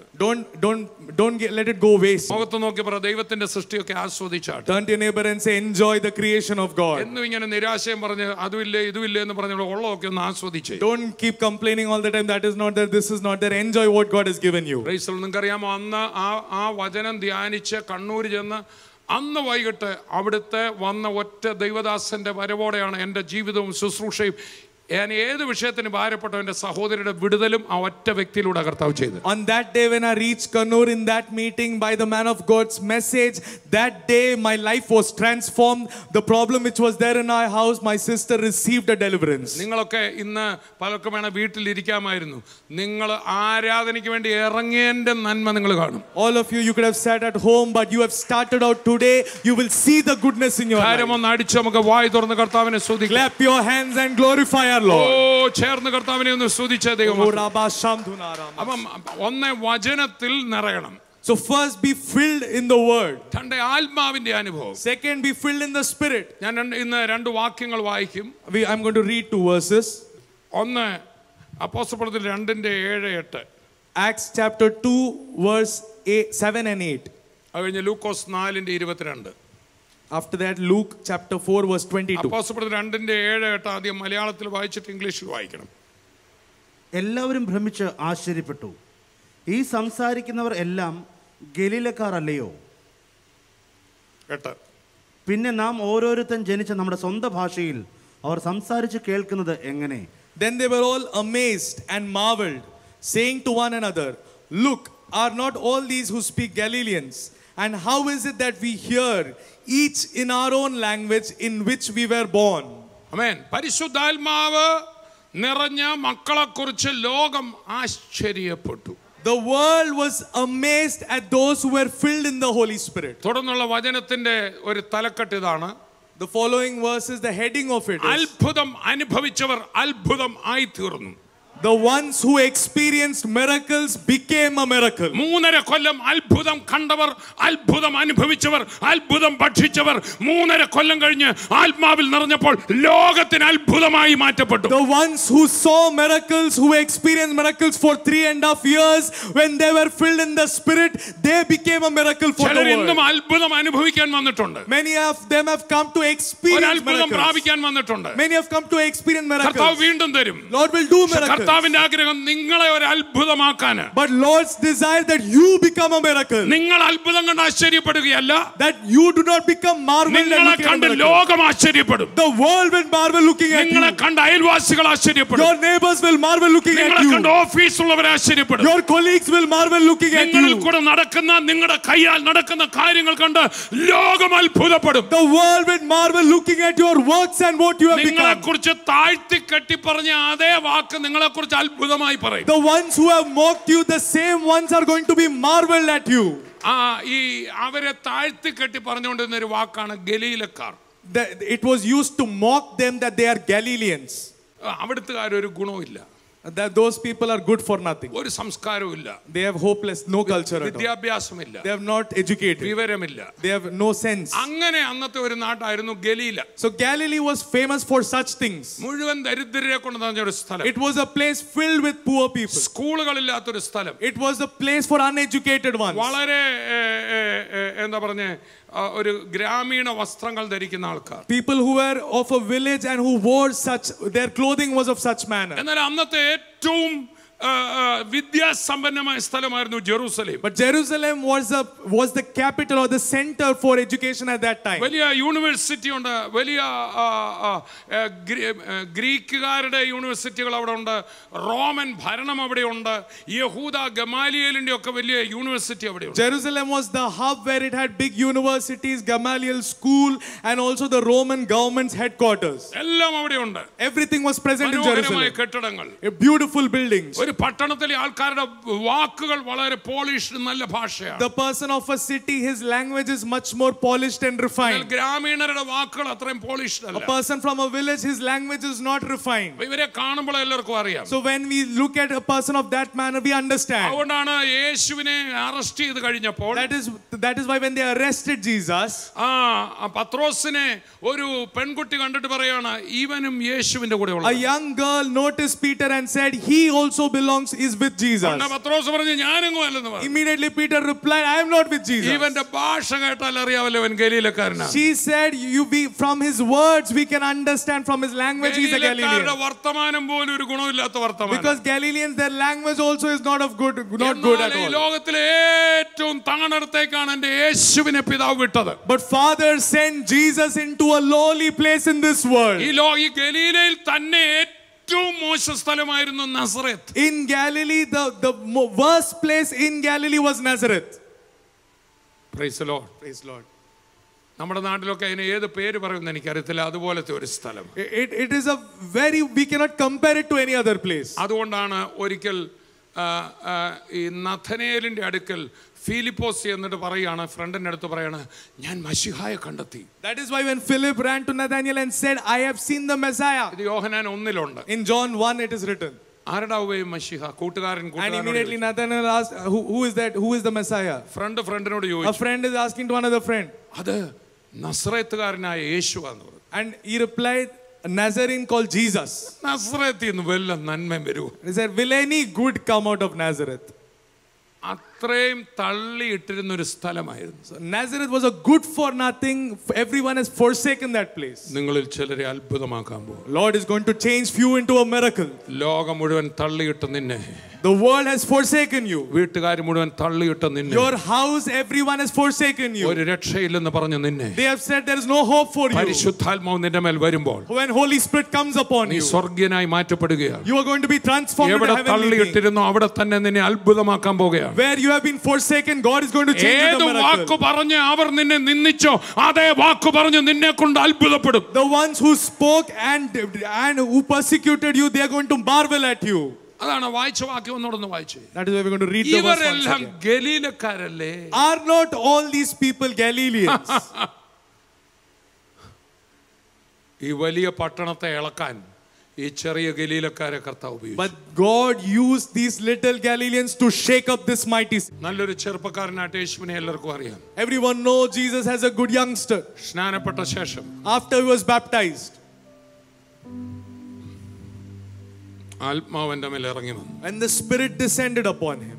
S2: Don't let it go waste.
S1: മുഖത്ത് നോക്കി പറ, ദൈവത്തിന്റെ സൃഷ്ടിയൊക്കെ ആസ്വദിച്ചാട്ടെ.
S2: Turn to your neighbor and say enjoy the creation of God.
S1: എന്നും ഇങ്ങനെ നിരാശയും പറഞ്ഞ് അതുമില്ലേ ഇതുമില്ലേ എന്ന് പറഞ്ഞ് ഉള്ളതൊക്കെ ഒന്ന് ആസ്വദിച്ചേ.
S2: Don't keep complaining all the time, that is not there, this is not there. Enjoy what God has given you.
S1: നിങ്ങൾക്കറിയാമോ, അന്ന് ആ വചനം ധ്യാനിച്ച് കണ്ണൂർ ചെന്ന് അന്ന് വൈകിട്ട് അവിടുത്തെ വന്ന ഒറ്റ ദൈവദാസന്റെ വരവോടെയാണ് എൻ്റെ ജീവിതവും ശുശ്രൂഷയും ഞാൻ ഏത് വിഷയത്തിന് ഭാരപ്പെട്ട എൻ്റെ സഹോദരിയുടെ വിടുതലും ആ ഒറ്റ വ്യക്തിയിലൂടെ കർത്താവ് ചെയ്തു.
S2: On that day when I reached Kannur, in that meeting by the man of God's message, that day my life was transformed. The problem which was there in our house, my sister received a deliverance.
S1: നിങ്ങളൊക്കെ ഇന്ന് പലർക്കും വേണം വീട്ടിലിരിക്കാമായിരുന്നു. നിങ്ങൾ ആരാധനയ്ക്ക് വേണ്ടി ഇറങ്ങിയതിന്റെ നന്മ നിങ്ങൾ കാണും.
S2: All of you could have sat at home, but you have started out today. You will see the goodness in your life.
S1: കാര്യമൊന്ന് അടിച്ച് നമുക്ക് വായി തുറന്ന് കർത്താവിനെ സ്തുതിക്കാം.
S2: Clap your hands and glorify our Lord.
S1: ഓ, ചേർന്ന് കർത്താവിനെ ഒന്ന് സ്തുതിച്ചേ ദൈവം.
S2: അപ്പം
S1: ഒന്ന് വചനത്തിൽ നിറയണം.
S2: So first be filled in the word.
S1: തന്റെ ആത്മാവിന്റെ അനുഭവം.
S2: Second, be filled in the spirit.
S1: ഞാൻ ഇന്ന് രണ്ട് വാക്യങ്ങൾ വായിക്കും.
S2: I'm going to read 2 verses.
S1: ഒന്ന് അപ്പോസ്തലപ്രവൃത്തി 2:7-8.
S2: Acts chapter 2 verse 7 and 8.
S1: അത് കഴിഞ്ഞ് ലൂക്കോസ് 4:22.
S2: After that, Luke chapter 4 verse 22.
S1: അപ്പോസ്തലപ്രവൃത്തി 2:7-8 ആദ്യം മലയാളത്തിൽ വായിച്ചിട്ട് ഇംഗ്ലീഷിൽ വായിക്കണം.
S3: എല്ലാവരും ഭ്രമിച്ച് ആശ്ചര്യപ്പെട്ടു. ഈ സംസാരിക്കുന്നവർ എല്ലാം ഗലീലക്കാർ അല്ലയോ?
S1: 8.
S3: പിന്നെ നാം ഓരോരുത്തൻ ജനിച്ച നമ്മുടെ സ്വന്തം ഭാഷയിൽ അവർ സംസാരിച്ച് കേൾക്കുന്നത് എങ്ങനെ?
S2: Then they were all amazed and marveled, saying to one another, look, are not all these who speak Galileans? And how is it that we hear each in our own language in which we were born?
S1: ആമേൻ. പരിശുദ്ധാത്മാവ് നിറഞ്ഞ മക്കളെക്കുറിച്ച് ലോകം ആശ്ചര്യപ്പെട്ടു.
S2: The world was amazed at those who were filled in the Holy Spirit.
S1: തുടർന്നുള്ള വചനത്തിന്റെ ഒരു തലക്കെട്ട് ഇതാണ്.
S2: The following verse is the heading of it.
S1: അത്ഭുതം അനുഭവിച്ചവർ അത്ഭുതം ആയി തീർന്നു.
S2: The ones who experienced miracles became a miracle.
S1: 3.5 കൊല്ലം അത്ഭുതം കണ്ടവർ, അത്ഭുതം അനുഭവിച്ചവർ, അത്ഭുതം ഭക്ഷിച്ചവർ 3.5 കൊല്ലം കഴിഞ്ഞ് ആത്മാവിൽ നിറഞ്ഞപ്പോൾ ലോകത്തിന് അത്ഭുതമായി മാറ്റപ്പെട്ടു.
S2: The ones who saw miracles, who experienced miracles for 3.5 years, when they were filled in the Spirit, they became a miracle for the
S1: ചിലർ ഇന്നും
S2: world.
S1: അത്ഭുതം അനുഭവിക്കാൻ വന്നിട്ടുണ്ട്.
S2: Many of them have come to experience
S1: അത്ഭുതം
S2: miracles.
S1: പ്രാപിക്കാൻ വന്നിട്ടുണ്ട്.
S2: Many have come to experience
S1: കർത്താവ്
S2: miracles.
S1: വീണ്ടും തരും.
S2: Lord will do miracles.
S1: കർത്താവിന്റെ ആഗ്രഹം നിങ്ങളെ ഒരു അത്ഭുതമാക്കാൻ.
S2: But Lord's desire that you become a miracle.
S1: നിങ്ങൾ അത്ഭുതം കണ്ട് ആശ്ചര്യപ്പെടുകയല്ല,
S2: That you do not become marveled and
S1: നിങ്ങളെ
S2: looking at
S1: കണ്ട്
S2: a miracle.
S1: ലോകം ആശ്ചര്യപ്പെടും.
S2: The world will marvel looking at
S1: നിങ്ങളെ
S2: you.
S1: കണ്ട് അയൽവാസികൾ ആശ്ചര്യപ്പെടും.
S2: Your neighbors will marvel looking at
S1: നിങ്ങളെ കണ്ട്
S2: you.
S1: ഓഫീസുള്ളവർ ആശ്ചര്യപ്പെടും.
S2: Your colleagues will marvel looking at
S1: നിങ്ങളിൽ
S2: you.
S1: കൂടെ നടക്കുന്ന നിങ്ങളുടെ കൈയാൽ നടക്കുന്ന കാര്യങ്ങൾ കണ്ട് ലോകം അത്ഭുതപ്പെടും.
S2: The world will marvel looking at your works and what you have
S1: നിങ്ങളെ
S2: become.
S1: കുറിച്ച് താഴ്ത്തി കെട്ടി പറഞ്ഞ അതേ വാക്ക് നിങ്ങളെ കുറിച്ച് അത്ഭുതമായി പറയും.
S2: The ones who have mocked you, the same ones are going to be marveled at you.
S1: ഈ അവരെ താഴ്ത്തി കെട്ടി പറഞ്ഞുകൊണ്ടിരുന്ന ഒരു വാക്കാണ് ഗലീലക്കാർ.
S2: It was used to mock them that they are Galileans.
S1: അവിടുത്തുകാരൊരു ഗുണവുമില്ല.
S2: that those people are good for nothing.
S1: ഒരു സംസ്കാരവും ഇല്ല,
S2: They have hopeless, no culture at all.
S1: വിദ്യാഭ്യാസമില്ല,
S2: They are not educated.
S1: വിവരമില്ല.
S2: They have no sense.
S1: അങ്ങനെ അന്നത്തെ ഒരു നാട്ടായിരുന്നു Galilee.
S2: So Galilee was famous for such things.
S1: മുഴുവൻ ദരിദ്രരെ കൊണ്ട് നിറഞ്ഞ ഒരു സ്ഥലം,
S2: It was a place filled with poor people.
S1: സ്കൂളുകളില്ലാത്തൊരു സ്ഥലം,
S2: It was a place for uneducated ones.
S1: വളരെ എന്താ പറഞ്ഞേ ഒരു ഗ്രാമീണ വസ്ത്രങ്ങൾ ധരിക്കുന്ന ആൾക്കാർ.
S2: People who were of a village and who wore such, their clothing was of such manner.
S1: എന്നാൽ അന്നത്തെ ഏറ്റവും വിദ്യാസമ്പന്നമായ സ്ഥലമായിരുന്നു Jerusalem.
S2: But Jerusalem was the capital or the center for education at that time.
S1: വലിയ യൂണിവേഴ്സിറ്റി ഉണ്ട്, വലിയ ഗ്രീക്കുകാരുടെ യൂണിവേഴ്സിറ്റികൾ അവിടെ ഉണ്ട്, റോമൻ ഭരണം അവിടെ ഉണ്ട്, യഹൂദ ഗമാലിയേലിന്റെ ഒക്കെ വലിയ യൂണിവേഴ്സിറ്റി അവിടെ ഉണ്ട്.
S2: Jerusalem was the hub where it had big universities, Gamaliel school, and also the Roman government's headquarters.
S1: എല്ലാം അവിടെ ഉണ്ട്.
S2: Everything was present in
S1: മനോഹരമായ
S2: Jerusalem.
S1: കെട്ടിടങ്ങൾ,
S2: Beautiful buildings.
S1: ഒരു പട്ടണത്തിലെ ആൾക്കാരുടെ വാക്കുകൾ വളരെ പോളിഷ്ഡ് നല്ല ഭാഷയാണ്.
S2: The person of a city, his language is much more polished and refined.
S1: ഗ്രാമീണരുടെ വാക്കുകൾ അത്രയും പോളിഷ്ഡ്
S2: A
S1: അല്ല.
S2: person from a village, his language is not refined.
S1: ഇവരെ കാണുമ്പോൾ എല്ലാവർക്കും അറിയാം.
S2: So when we look at a person of that manner, we understand.
S1: അതുകൊണ്ടാണ് യേശുവിനെ അറസ്റ്റ് ചെയ്ത് കഴിഞ്ഞപ്പോൾ
S2: That is why when they arrested Jesus,
S1: പത്രോസിനെ ഒരു പെൺകുട്ടി കണ്ടിട്ട് പറയാണ് ഇവനും യേശുവിന്റെ കൂടെ
S2: a
S1: ഉള്ളത്.
S2: young girl noticed Peter and said, he also is with Jesus.
S1: പത്രോസ് പറഞ്ഞു ഞാനെങ്ങും അല്ലെന്ന് പറഞ്ഞു.
S2: Immediately Peter replied, I am not with Jesus.
S1: ഇവന്റെ ഭാഷ കേട്ടാൽ അറിയാമല്ലോ ഇവൻ ഗലീലക്കാരനാണ്.
S2: She said, from his words we can understand, from his language he is a Galilean.
S1: വർത്തമാനം പോലും ഒരു ഗുണമില്ലാത്ത വർത്തമാനം.
S2: Because Galileans, their language also is not good at
S1: ഈ
S2: all.
S1: ലോകത്തിലെ ഏറ്റവും താണടത്തേക്കാണ് എന്റെ യേശുവിനെ പിതാവ് വിട്ടത്.
S2: But Father sent Jesus into a lowly place in this world.
S1: ഈ ഗലീലയിൽ തന്നെ ഏറ്റവും മോശം സ്ഥലമായിരുന്നു Nazareth.
S2: In Galilee, the worst place in Galilee was Nazareth.
S1: Praise the Lord.
S2: Praise the Lord.
S1: നമ്മുടെ നാട്ടിലൊക്കെ അതിന് ഏത് പേര് പറയുമെന്ന് എനിക്കറിയത്തില്ല, അതുപോലത്തെ ഒരു സ്ഥലം.
S2: It is we cannot compare it to any other place.
S1: അതുകൊണ്ടാണ് ഒരിക്കൽ ഈ നഥനയേലിന്റെ അടുക്കൽ ഫിലിപ്പോസ് എന്നിട്ട് പറയാണ്, ഫ്രണ്ടിന്റെ അടുത്ത് പറയാണ്, ഞാൻ മശിഹായെ കണ്ടെത്തി.
S2: That is why when Philip ran to Nathanael and said, I have seen the Messiah.
S1: ഇത് യോഹന്നാൻ 1
S2: In John 1 it is written.
S1: ആരുടെ മശിഹ? കൂട്ടുകാരൻ.
S2: And immediately Nathanael asked, who is that? Who is the Messiah?
S1: ഫ്രണ്ടിനോട്
S2: A
S1: ചോദിച്ചു.
S2: friend is asking to another friend.
S1: അത് നസ്രേത്തുകാരനായ യേശുവാന്ന് പറഞ്ഞു.
S2: And he replied, a Nazarene called Jesus.
S1: നസ്രേത്തിൽ നിന്ന് വല്ല നന്മ വരൂ?
S2: He said, will any good come out of Nazareth?
S1: അത്രയും തള്ളിയിട്ടിരുന്ന ഒരു സ്ഥലമായിരുന്നു.
S2: So Nazareth was a good for nothing. Everyone has forsaken that place.
S1: നിങ്ങളിൽ ചിലരെ അത്ഭുതമാക്കാൻ പോകും.
S2: Lord is going to change few into a miracle.
S1: ലോകം മുഴുവൻ തള്ളിയിട്ട് നിന്നെ,
S2: The world has forsaken you.
S1: വീട്ടുകാർ മുഴുവൻ തള്ളിയിട്ട് നിന്നെ,
S2: Your house, everyone has forsaken you.
S1: ഒരു രക്ഷയില്ലെന്ന് പറഞ്ഞു നിന്നെ,
S2: They have said there is no hope for you.
S1: പരിശുദ്ധാത്മാവ് നിന്റെ മേൽ വരുമ്പോൾ
S2: When Holy Spirit comes upon
S1: നീ
S2: you,
S1: സ്വർഗ്ഗനായി മാറ്റപ്പെടുകയാണ്.
S2: you are going to be transformed into
S1: എവിടെ
S2: heavenly being.
S1: തള്ളിയിട്ടിരുന്നോ അവിടെ തന്നെ നിന്നെ അത്ഭുതമാക്കാൻ പോകുകയാണ്.
S2: Where you have been forsaken, God is going to change you
S1: ഏത്
S2: to a
S1: വാക്ക്
S2: miracle.
S1: പറഞ്ഞ് അവർ നിന്നെ നിന്ദിച്ചോ അതേ വാക്ക് പറഞ്ഞ് നിന്നെ കൊണ്ട് അത്ഭുതപ്പെടും.
S2: The ones who spoke and who persecuted you, they are going to marvel at you.
S1: അതാണ് വായിച്ച വാക്യം ഒന്നുകൂടെ വായിച്ചേ.
S2: That is why we are going to read the verse once
S1: ഇവരെല്ലാം
S2: again.
S1: ഗലീലക്കാരല്ലേ?
S2: Are not all these people Galileans?
S1: ഈ വലിയ പട്ടണത്തെ ഇളക്കാൻ ഈ ചെറിയ ഗലീലക്കാരെ കർത്താവ് ഉപയോഗിച്ചു.
S2: But God used these little Galileans to shake up this mighty city.
S1: നല്ലൊരു ചെറുപ്പക്കാരനായിട്ട് യേശുവിനെ എല്ലാവർക്കും അറിയാം.
S2: Everyone knows Jesus as a good youngster.
S1: സ്നാനപ്പെട്ട ശേഷം
S2: After he was baptized,
S1: ആത്മാവന്റെ മേൽ ഇറങ്ങി വന്നു.
S2: and the Spirit descended upon him.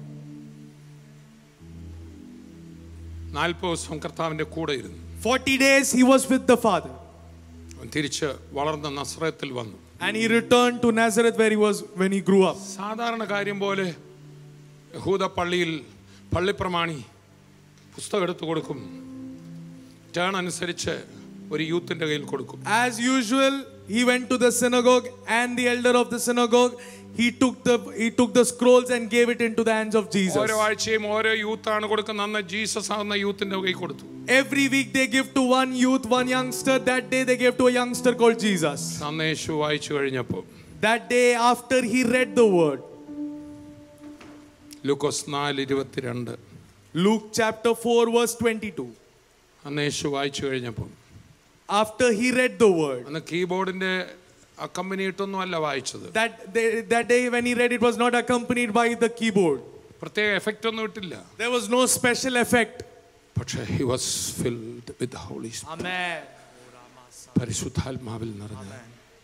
S1: 40 ദിവസം കർത്താവിന്റെ കൂടെ ഇരുന്നു.
S2: 40 days he was with the Father.
S1: അവൻ തിരിച്ച് വളർന്ന നസ്രത്തിൽ വന്നു.
S2: And he returned to Nazareth where he was when he grew up.
S1: സാധാരണ കാര്യം പോലെ യഹൂദ പള്ളിയിൽ പള്ളിപ്രമാണി പുസ്തകം എടുത്തു കൊടുക്കും. ടേൺ അനുസരിച്ച് ഒരു യൂത്തിന്റെ കയ്യിൽ കൊടുക്കും.
S2: As usual, he went to the synagogue, and the elder of the synagogue, he took the scrolls and gave it into the hands of Jesus.
S1: ഓരോ ആഴ്ചയും ഓരോ യൂത്താണ് കൊടുക്കുന്നത്. അന്ന് ജീസസ് ആവുന്ന യൂത്തിന്റെ കയ്യിൽ കൊടുത്തു.
S2: Every week they give to one youth, one youngster. That day they gave to a youngster called Jesus.
S1: അന്ന് യേശു വായിച്ചു കഴിഞ്ഞപ്പോൾ,
S2: That day after he read the word,
S1: Lukose 4:22,
S2: Luke chapter 4 verse 22.
S1: അന്ന് യേശു വായിച്ചു കഴിഞ്ഞപ്പോൾ,
S2: After he read the word,
S1: അന്ന് കീബോർഡിന്റെ അക്കമ്പനിയിട്ടൊന്നും അല്ല വായിച്ചത്.
S2: That day when he read, it was not accompanied by the keyboard.
S1: പ്രത്യേക എഫക്റ്റ് ഒന്നും ഇട്ടില്ല.
S2: There was no special effect.
S1: പക്ഷേ he was filled with the Holy Spirit.
S2: Amen.
S1: പരിശുദ്ധാത്മാവിൽ നിറഞ്ഞു.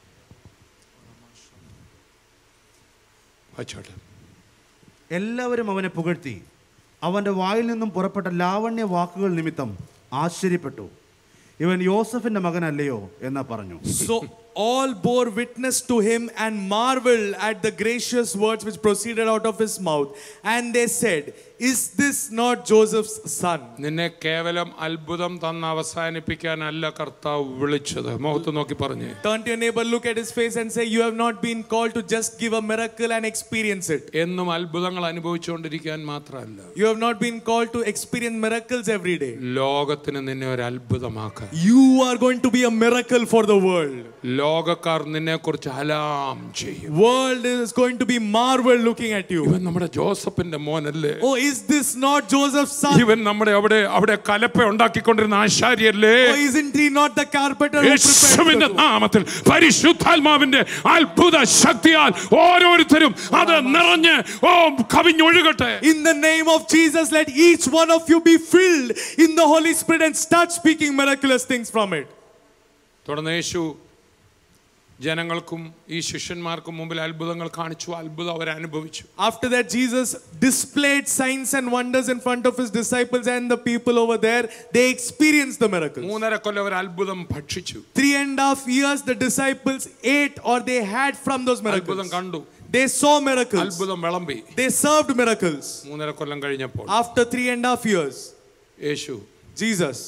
S1: വായിച്ചോട്ടെ.
S3: എല്ലാവരും അവനെ പുകഴ്ത്തി അവന്റെ വായിൽ നിന്നും പുറപ്പെട്ട ലാവണ്യ വാക്കുകൾ നിമിത്തം ആശ്ചര്യപ്പെട്ടു. ഇവൻ യോസഫിന്റെ മകനല്ലയോ എന്ന് പറഞ്ഞു.
S2: So all bore witness to him and marveled at the gracious words which proceeded out of his mouth. And they said, is this not Joseph's son?
S1: നിന്നെ കേവലം അത്ഭുതം തന്ന അവസാനിപ്പിക്കാനല്ല കർത്താവ് വിളിച്ചത്. മുഖത്ത് നോക്കി പറഞ്ഞേ.
S2: Turn to your neighbor, look at his face and say, you have not been called to just give a miracle and experience it.
S1: എന്നും അത്ഭുതങ്ങൾ അനുഭവിച്ചുകൊണ്ടിരിക്കാൻ മാത്രമല്ല.
S2: You have not been called to experience miracles every day.
S1: ലോകത്തിന് നിന്നെ ഒരു അത്ഭുതമാക്കാൻ.
S2: You are going to be a miracle for the world.
S1: ലോകക്കാർ നിന്നെ കുറിച്ച് alarm ചെയ്യും.
S2: World is going to be marveled looking at you.
S1: ഇവൻ നമ്മുടെ ജോസഫിന്റെ മോനല്ലേ?
S2: Oh, is this not Joseph's son?
S1: ഇവൻ നമ്മുടെ അവിടെ കലപ്പ ഉണ്ടാക്കിക്കൊണ്ടിരുന്ന ആശാരിയല്ലേ?
S2: Oh, isn't he not the carpenter who
S1: യേശുവിന്റെ
S2: prepared?
S1: നാമത്തിൽ പരിശുദ്ധാത്മാവിന്റെ അത്ഭുത ശക്തിയാൽ ഓരോരുത്തരും അത് നിറഞ്ഞ് കവിഞ്ഞൊഴുകട്ടെ.
S2: In the name of Jesus, let each one of you be filled in the Holy Spirit and start speaking miraculous things from it.
S1: തുടർന്ന് യേശു ജനങ്ങൾക്കും ഈ ശിഷ്യന്മാർക്കും മുമ്പിൽ അത്ഭുതങ്ങൾ കാണിച്ചു. അത്ഭുതം അവർ അനുഭവിച്ചു.
S2: After that, Jesus displayed signs and wonders in front of his disciples and the people over there. They experienced the miracles.
S1: 3.5 കൊല്ലം അവർ അത്ഭുതം ഭക്ഷിച്ചു.
S2: 3.5 years the disciples ate or they had from those miracles.
S1: അത്ഭുതം കണ്ടു.
S2: They saw miracles.
S1: അത്ഭുതം വിളമ്പി.
S2: They served miracles.
S1: 3.5 കൊല്ലം കഴിഞ്ഞപ്പോൾ
S2: After 3.5 years,
S1: യേശു
S2: Jesus,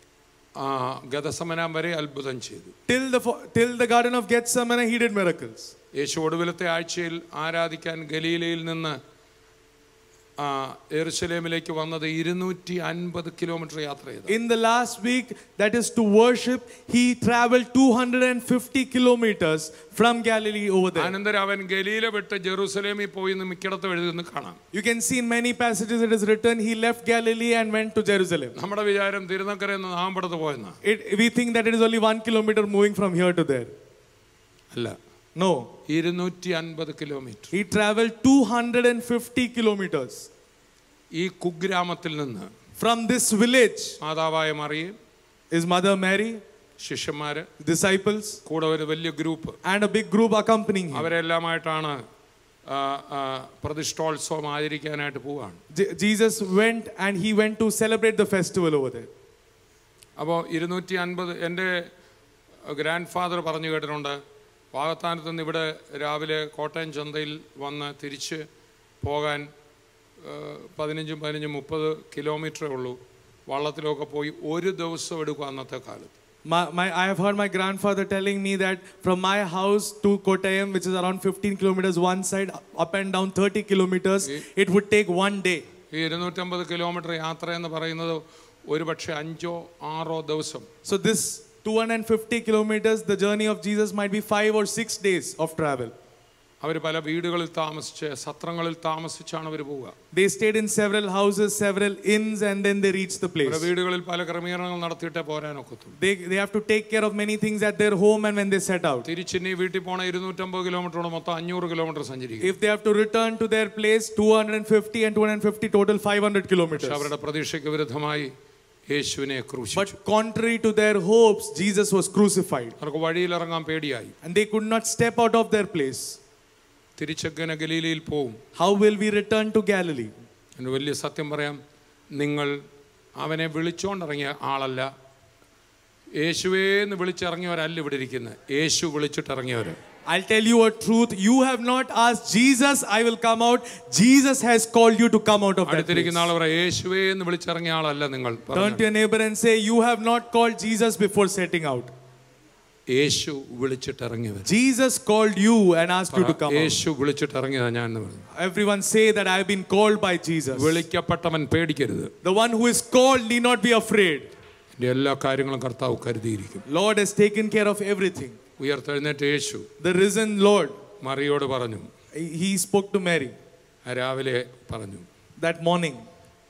S1: ഗദസമന വരെ അത്ഭുതം ചെയ്തു.
S2: till the garden of Gethsemane, he did miracles.
S1: യേശു ഒടുവിലത്തെ ആഴ്ചയിൽ ആരാധിക്കാൻ ഗലീലയിൽ നിന്ന് യെരുശലേമിലേക്ക് വന്നത് 250 കിലോമീറ്റർ യാത്ര ചെയ്തു.
S2: In the last week, that is to worship, he traveled 250 kilometers from Galilee over there.
S1: അനന്തരം അവൻ ഗലീല വിട്ട് ജെറുസലേമിൽ പോയി എന്ന് മിക്കടത്തും എഴുതുന്നു കാണാം.
S2: You can see in many passages it is written he left Galilee and went to Jerusalem.
S1: നമ്മുടെ വിചാരം തിരുനക്കരയിൽ നിന്ന് നാമ്പടത്ത് പോയെന്നാ.
S2: We think that it is only 1 kilometer moving from here to there.
S1: അല്ല.
S2: No.
S1: 250 kilometre.
S2: He traveled 250 kilometers.
S1: ഈ കുഗ്രാമത്തിൽ നിന്ന്
S2: from this village,
S1: മാതാവായ Mariyam,
S2: his mother Mary,
S1: ശിഷ്യന്മാര്,
S2: disciples,
S1: കൂടെ ഒരു വലിയ group,
S2: and a big group accompanying him.
S1: അവരെല്ലാമായിട്ടാണ് പ്രതിഷ്ഠോത്സവം ആചരിക്കാനായിട്ട് പോവാണ്.
S2: Jesus went and he went to celebrate the festival over there.
S1: അപ്പോൾ 250 എൻ്റെ ഗ്രാൻഡ് ഫാദർ പറഞ്ഞു കേട്ടിട്ടുണ്ട്. വാകത്താനത്ത് നിന്ന് ഇവിടെ രാവിലെ കോട്ടയം ചന്തയിൽ വന്ന് തിരിച്ച് പോകാൻ 15-30 കിലോമീറ്ററേ ഉള്ളൂ. വള്ളത്തിലൊക്കെ പോയി ഒരു ദിവസം എടുക്കും അന്നത്തെ കാലത്ത്.
S2: I have heard my grandfather telling me that from my house to Kottayam, which is around 15 kilometers one side, up and down 30 kilometers, it would take one day.
S1: ഈ 250 കിലോമീറ്റർ യാത്ര എന്ന് പറയുന്നത് ഒരു പക്ഷേ 5-6 ദിവസം.
S2: So this 250 kilometers, the journey of Jesus might be 5 or 6 days of travel.
S1: അവർ പല വീടുകളിൽ താമസിച്ച് സത്രങ്ങളിൽ താമസിച്ചാണ് അവർ പോവുക.
S2: They stayed in several houses, several inns, and then they reached the place.
S1: വീടുകളിൽ പല ക്രമീകരണങ്ങൾ നടത്തിയിട്ടേ പോരാനൊക്കത്തുള്ളൂ.
S2: They have to take care of many things at their home and when they set out.
S1: തിരിച്ചിനി വീട്ടിൽ പോണ 250 കിലോമീറ്ററോട് മൊത്തം 500 കിലോമീറ്റർ സഞ്ചരിക്കും.
S2: If they have to return to their place, 250 and 250 total 500 kilometers.
S1: അവരുടെ പ്രതീക്ഷയ്ക്ക് വിരുദ്ധമായി യേശുവിനെ ക്രൂശിച്ചു.
S2: But contrary to their hopes, Jesus was crucified.
S1: അവർക്ക് വഴിയിൽ ഇറങ്ങാൻ പേടിയായി.
S2: And they could not step out of their place.
S1: തിരിച്ചെങ്ങനെ ഗലീലയിൽ പോവും?
S2: How will we return to Galilee?
S1: എന്ന് വലിയ സത്യം പറയാം, നിങ്ങൾ അവനെ വിളിച്ചോണ്ടിറങ്ങിയ ആളല്ല. യേശുവേന്ന് വിളിച്ചിറങ്ങിയവരല്ല ഇവിടെ ഇരിക്കുന്നത്, യേശു വിളിച്ചിട്ടിറങ്ങിയവർ.
S2: I'll tell you a truth. You have not asked Jesus, I will come out. Jesus has called you to come out of that place.
S1: അടുത്തിരിക്കുന്ന ആൾ പറയാം, യേശുവേന്ന് വിളിച്ചിറങ്ങിയ ആളല്ല നിങ്ങൾ.
S2: Turn to your neighbor and say, you have not called Jesus before setting out.
S1: Yeshu വിളിച്ചിട്ടിറങ്ങിയവർ.
S2: Jesus called you and asked you to come out.
S1: യേശു വിളിച്ചിട്ടിറങ്ങിയതാ ഞാൻ എന്ന് പറഞ്ഞു.
S2: Everyone say that I have been called by Jesus.
S1: വിളിക്കപ്പെട്ടവൻ പേടിക്കരുത്.
S2: The one who is called need not be afraid.
S1: എല്ലാ കാര്യങ്ങളും കർത്താവ് കരുതിയിരിക്കും.
S2: Lord has taken care of everything.
S1: ഉയർത്തെഴുന്നേറ്റ യേശു,
S2: The risen Lord,
S1: മറിയോട് പറഞ്ഞു,
S2: he spoke to Mary
S1: രാവിലെ പറഞ്ഞു,
S2: that morning,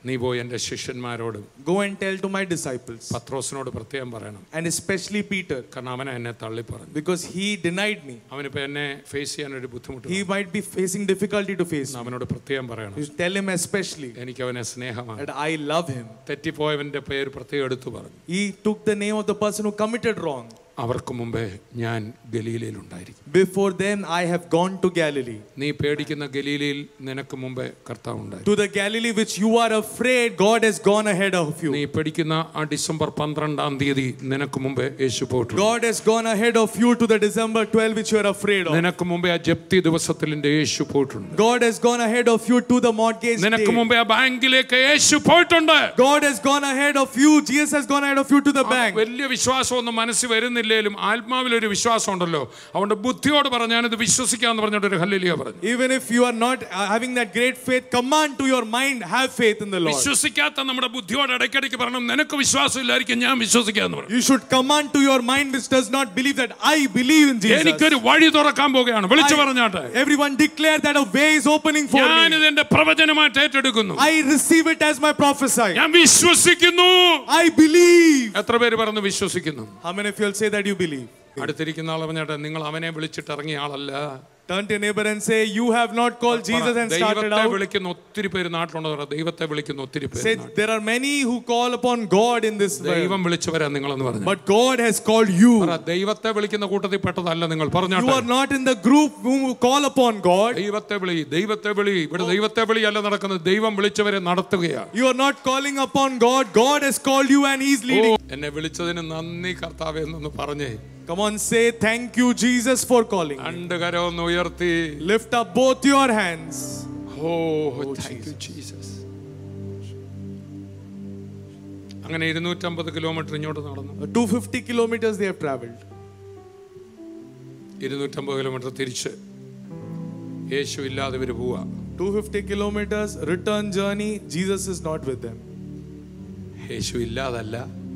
S1: നീ പോയി എൻ്റെ ശിഷ്യന്മാരോടും
S2: go and tell to my disciples,
S1: പത്രോസിനോട് പ്രത്യേകം പറയണം.
S2: and especially Peter,
S1: കാരണം അവനെ എന്നെ തള്ളി പറഞ്ഞു.
S2: because he denied me.
S1: അവനിപ്പോൾ എന്നെ ഫേസ് ചെയ്യാനൊരു ബുദ്ധിമുട്ട്.
S2: He might be facing difficulty to face me.
S1: അവനോട് പ്രത്യേകം പറയണം.
S2: You tell him especially
S1: എനിക്ക് അവനെ സ്നേഹമാണ്.
S2: that I love him.
S1: തെറ്റിപ്പോയവൻ്റെ പേര് പ്രത്യേകം എടുത്തു പറഞ്ഞു.
S2: He took the name of the person who committed wrong.
S1: അവർക്ക് മുമ്പേ ഞാൻ ഗലീലയിലുണ്ടായിരിക്കും.
S2: Before them I have gone to Galilee.
S1: നീ പേടിക്കുന്ന ഗലീലയിൽ നിനക്ക് മുമ്പേ കർത്താവ് ഉണ്ടായി.
S2: To the Galilee which you are afraid, God has gone ahead of you.
S1: നീ പേടിക്കുന്ന ആ ഡിസംബർ 12-ാം തീയതി നിനക്ക് മുമ്പേ യേശു പോയിട്ടുണ്ട്.
S2: God has gone ahead of you to the December 12 which you are afraid of.
S1: നിനക്ക് മുമ്പേ ആ ജപ്തി ദിവസത്തിൽ യേശു പോയിട്ടുണ്ട്.
S2: God has gone ahead of you to the mortgage day.
S1: നിനക്ക് മുമ്പേ ആ ബാങ്കിലേക്ക് യേശു പോയിട്ടുണ്ട്.
S2: God has gone ahead of you. Jesus has gone ahead of you to the bank.
S1: വലിയ വിശ്വാസമൊന്നും മനസ്സിൽ വരുന്നില്ലേലും ആത്മാവിലൊരു വിശ്വാസം ഉണ്ടല്ലോ. അതുകൊണ്ട് ബുദ്ധിയോട് പറഞ്ഞു ഞാനിത് വിശ്വസിക്കാന്ന് പറഞ്ഞിട്ട് ഒരു ഹല്ലേലൂയ പറഞ്ഞു.
S2: Even if you are not having that great faith, command to your mind, have faith in the Lord.
S1: വിശ്വസിക്കാത്ത നമ്മുടെ ബുദ്ധിയോട് ഇടയ്ക്കിടയ്ക്ക് പറഞ്ഞു നിനക്ക് വിശ്വാസമില്ലായിരിക്കും ഞാൻ വിശ്വസിക്കാന്ന് പറഞ്ഞു.
S2: You should command to your mind which does not believe that I believe in Jesus.
S1: എനിക്കൊരു വഴി തുറക്കാൻ പോകുകയാണ്. വിളിച്ചു പറഞ്ഞാട്ടെ.
S2: Everyone declare that a way is opening for me.
S1: ഞാൻ ഇതിന്റെ പ്രവചനമായിട്ട് ഏറ്റെടുക്കുന്നു.
S2: I receive it as my prophecy.
S1: ഞാൻ വിശ്വസിക്കുന്നു.
S2: I believe.
S1: എത്ര പേര് പറഞ്ഞു വിശ്വസിക്കുന്നു?
S2: How many of you will say that you believe?
S1: അടുത്തിരിക്കുന്ന ആൾ പറഞ്ഞാട്ടെ നിങ്ങൾ അവനെ വിളിച്ചിട്ട് ഇറങ്ങിയ ആളല്ല.
S2: Turn to your neighbor and say, you have not called Jesus and started
S1: ദൈവത്തെ
S2: out.
S1: വിളിക്കുന്ന ഒത്തിരി പേര് നാട്ടിലുണ്ട്. ദൈവത്തെ വിളിക്കുന്ന ഒത്തിരി
S2: Say,
S1: പേര്.
S2: there are many who call upon God in this world.
S1: ദൈവം വിളിച്ചവരാ നിങ്ങളെന്ന് പറഞ്ഞു.
S2: But God has called you.
S1: ദൈവത്തെ വിളിക്കുന്ന കൂട്ടത്തിൽ പെട്ടതല്ല നിങ്ങൾ.
S2: You
S1: പറഞ്ഞാട്ടെ.
S2: are not in the group who call upon God.
S1: ദൈവത്തെ വിളി, ദൈവത്തെ വിളി. ഇവിടെ ദൈവത്തെ വിളി അല്ല നടക്കുന്നത്. ദൈവം വിളിച്ചവരെ നടത്തുകയാ.
S2: You are not calling upon God. God has called you and He is leading.
S1: എന്നെ വിളിച്ചതിന് നന്ദി കർത്താവേ എന്നൊന്ന് പറഞ്ഞേ.
S2: Come on, say thank you, Jesus, for calling.
S1: രണ്ട് കരമൊന്ന് ഉയർത്തി.
S2: Lift up both your hands.
S1: Oh, thank you, Jesus. അങ്ങനെ 250 kilometre ഇങ്ങോട്ട് നടന്നു.
S2: 250 kilometers they have traveled.
S1: 250 kilometre തിരിച്ച് യേശു ഇല്ലാതെ ഇവര് പോവാ.
S2: 250 kilometers return journey. Jesus is not with them.
S1: Yeshu ഇല്ലാതല്ല,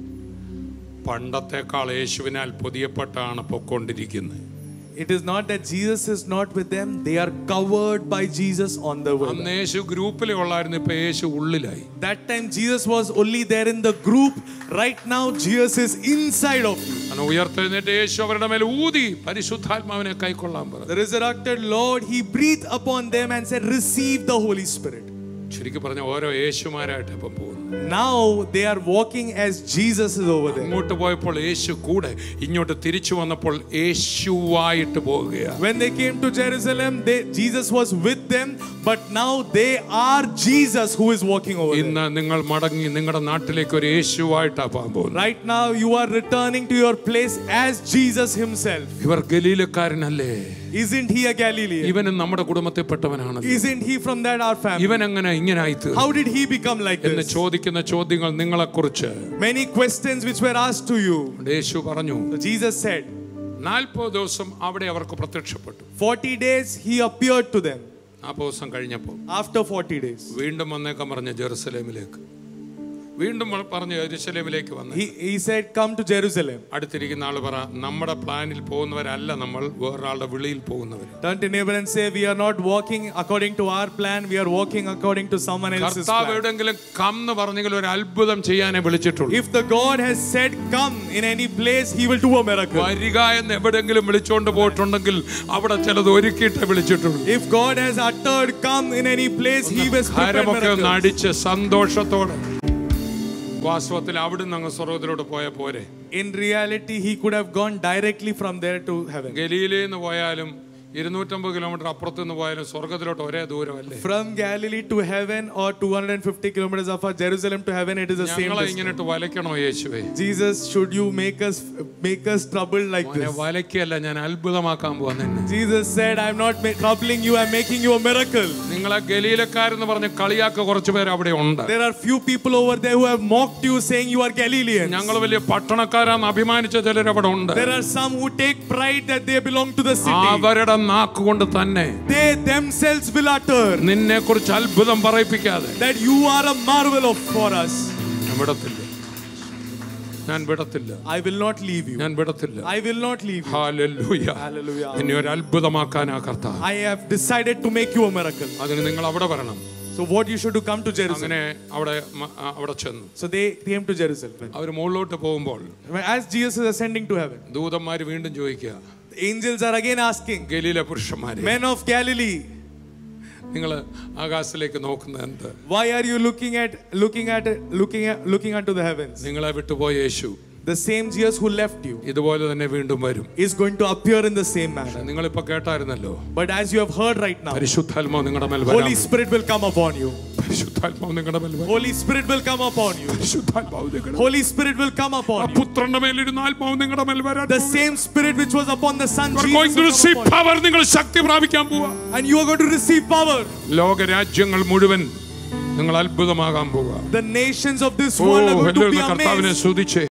S1: പണ്ടത്തെക്കാൾ യേശുവിനാൽ പൊതിയപ്പെട്ടാണ് പൊക്കൊണ്ടിരിക്കുന്നത്.
S2: It is not that Jesus is not with them. They are covered by Jesus on the way.
S1: അന്ന് യേശു ഗ്രൂപ്പിലേ ഉള്ളായിരുന്നു. ഇപ്പൊ യേശു ഉള്ളിലായി.
S2: That time Jesus was only there in the group. Right now Jesus is inside of you.
S1: അന്ന് ഉയർത്തെഴുന്നേറ്റ് യേശു അവരുടെ മേൽ ഊതി പരിശുദ്ധാത്മാവിനെ കൈക്കൊള്ളാൻ പറഞ്ഞു.
S2: The resurrected Lord, He breathed upon them and said, receive the Holy Spirit.
S1: ശരിക്കും പറഞ്ഞ ഓരോ യേശുമാരായിട്ട് ഇപ്പൊ പോകുന്നു.
S2: Now they are walking as Jesus is over there.
S1: അങ്ങോട്ട് പോയപ്പോൾ യേശു കൂടെ, ഇങ്ങോട്ട് തിരിച്ചു വന്നപ്പോൾ യേശുവായിട്ട് പോവുകയാണ്.
S2: When they came to Jerusalem, Jesus was with them, but now they are Jesus who is walking over there.
S1: ഇന്ന് നിങ്ങൾ മടങ്ങി നിങ്ങളുടെ നാട്ടിലേക്ക് ഒരു യേശുവായിട്ടാ പോകാൻ പോകുന്നത്.
S2: Right now you are returning to your place as Jesus Himself.
S1: ഇവർ ഗലീലക്കാരനല്ലേ?
S2: Isn't he a Galilean?
S1: ഇവനും നമ്മുടെ കുടുംബത്തിൽപ്പെട്ടവനാണ്.
S2: Isn't he from that our family?
S1: ഇവൻ എങ്ങനെ ഇങ്ങനെ ആയിത്തീർന്നു?
S2: How did he become like
S1: എന്ന്
S2: this?
S1: ചോദിക്കുന്ന ചോദ്യങ്ങൾ നിങ്ങളെക്കുറിച്ച്
S2: Many questions which were asked to you.
S1: യേശു പറഞ്ഞു.
S2: So Jesus said,
S1: 40 ദിവസം അവിടെ അവർക്ക് പ്രത്യക്ഷപ്പെട്ടു.
S2: 40 days he appeared to them.
S1: 40 ദിവസം കഴിഞ്ഞപ്പോൾ
S2: After 40 days.
S1: വീണ്ടും വന്നേക്കാൻ പറഞ്ഞു ജെറുസലേമിലേക്ക്. വീണ്ടും പറഞ്ഞു യെരൂശലേമിലേക്ക് വന്നു.
S2: He said, come to Jerusalem.
S1: അടുത്തിരിക്കുന്ന ആൾ പറ, നമ്മുടെ പ്ലാനിൽ പോകുന്നവരല്ല നമ്മൾ, വേറൊരാളുടെ വിളിയിൽ പോകുന്നവർ.
S2: Turn to neighbor and say, we are not walking according to our plan, we are walking according to someone else's
S1: കർത്താവ്
S2: plan.
S1: എവിടെങ്കിലും കം എന്ന് പറഞ്ഞെങ്കിൽ ഒരു അത്ഭുതം ചെയ്യാനേ വിളിച്ചിട്ടുള്ളൂ.
S2: If the God has said come in any place, He will do a miracle.
S1: വരിക എന്ന് എവിടെങ്കിലും വിളിച്ചോണ്ട് പോയിട്ടുണ്ടെങ്കിൽ അവിടെ ചിലത് ഒരുക്കിയിട്ടേ വിളിച്ചിട്ടുള്ളൂ.
S2: If God has uttered come in any place, He will prepare
S1: ഹരമൊക്കെ ഒന്ന്
S2: miracles.
S1: അടിച്ച് സന്തോഷത്തോടെ വാസ്തവത്തിൽ അവിടുന്ന് അങ്ങ് സ്വർഗ്ഗത്തിലോട്ട് പോയ പോരെ.
S2: In reality, He could have gone directly from there to heaven.
S1: ഗലീലയിൽ നിന്ന് പോയാലും 250 കിലോമീറ്റർ അപ്പുറത്ത് നിന്ന് പോയാലും സ്വർഗ്ഗത്തിലോട്ട് ഒരേ ദൂരമല്ലേ?
S2: From Galilee to heaven or 250 kilometers of Jerusalem to heaven, it is the same
S1: ഞങ്ങളെ
S2: distance.
S1: ഇങ്ങനെ ഇട്ട് വലയ്ക്കണോ യേശുവേ?
S2: Jesus, should you make us troubled like
S1: മോനെ
S2: this?
S1: വലയ്ക്കല്ല, ഞാൻ അത്ഭുതമാക്കാൻ പോകുന്നു.
S2: Jesus said, I'm not troubling you, I'm making you a miracle.
S1: നിങ്ങളെ ഗലീലക്കാരെന്ന് പറഞ്ഞ് കളിയാക്ക കുറച്ച് പേര് അവിടെ ഉണ്ട്.
S2: There are few people over there who have mocked you, saying you are Galileans.
S1: ഞങ്ങൾ വലിയ പട്ടണക്കാരാന്ന് അഭിമാനിച്ച ചിലർ അവിടെ ഉണ്ട്.
S2: There are some who take pride that they belong to the city.
S1: അവരുടെ നാക്കുകൊണ്ട് തന്നെ
S2: They themselves will utter
S1: നിന്നെ കുറിച്ച് അത്ഭുതം പറയിപ്പിക്കാതെ
S2: that you are a marvel for us.
S1: ഞാൻ വിടത്തില്ല, ഞാൻ വിടത്തില്ല,
S2: I will not leave you.
S1: ഞാൻ വിടത്തില്ല.
S2: I will not leave you.
S1: Hallelujah.
S2: Hallelujah.
S1: നിന്നെ ഒരു അത്ഭുതമാക്കാനാ കർത്താവ്.
S2: I have decided to make you a miracle.
S1: അതിന് നിങ്ങൾ അവിടെ വരണം.
S2: So what you should do, come to Jerusalem.
S1: അങ്ങനെ അവിടെ ചെന്നു.
S2: So they came to Jerusalem.
S1: അവർ മുകളിലോട്ട് പോകുമ്പോൾ
S2: As Jesus is ascending to heaven,
S1: ദൂതന്മാർ വീണ്ടും ചോദിക്കുക,
S2: the angels are again asking,
S1: Galilee പുരുഷന്മാരെ,
S2: men of Galilee,
S1: നിങ്ങൾ ആകാശത്തിലേക്ക് നോക്കുന്നത് എന്ത്?
S2: why are you looking unto the heavens?
S1: നിങ്ങളെ വിട്ടുപോയ യേശു
S2: The same Jesus who left you
S1: ഇതുപോലെ തന്നെ വീണ്ടും വരും.
S2: is going to appear in the same manner.
S1: നിങ്ങളിപ്പോ കേട്ടായിരുന്നല്ലോ,
S2: But as you have heard right now,
S1: പരിശുദ്ധാത്മാവ് നിങ്ങളുടെ മേൽ വരാൻ.
S2: Holy Spirit will come upon you.
S1: പരിശുദ്ധാത്മാവ് നിങ്ങളുടെ മേൽ വരാൻ.
S2: Holy Spirit will come upon you.
S1: പരിശുദ്ധാത്മാവ് നിങ്ങളുടെ
S2: Holy Spirit will come upon you.
S1: പുത്രന്റെ മേലിരുന്ന ആത്മാവ് നിങ്ങളുടെ മേൽ വരാൻ.
S2: The same Spirit which was upon the Son
S1: You are
S2: Jesus
S1: going to
S2: will
S1: receive
S2: come upon
S1: power. നിങ്ങൾ ശക്തി പ്രാപിക്കാൻ പോവാ.
S2: you. And you are going to receive power.
S1: ലോകരാജ്യങ്ങൾ മുഴുവൻ നിങ്ങൾ അത്ഭുതമാകാൻ പോവാ.
S2: The nations of this world are going to be
S1: കർത്താവിനെ
S2: amazed.
S1: സ്തുതിച്ചേ.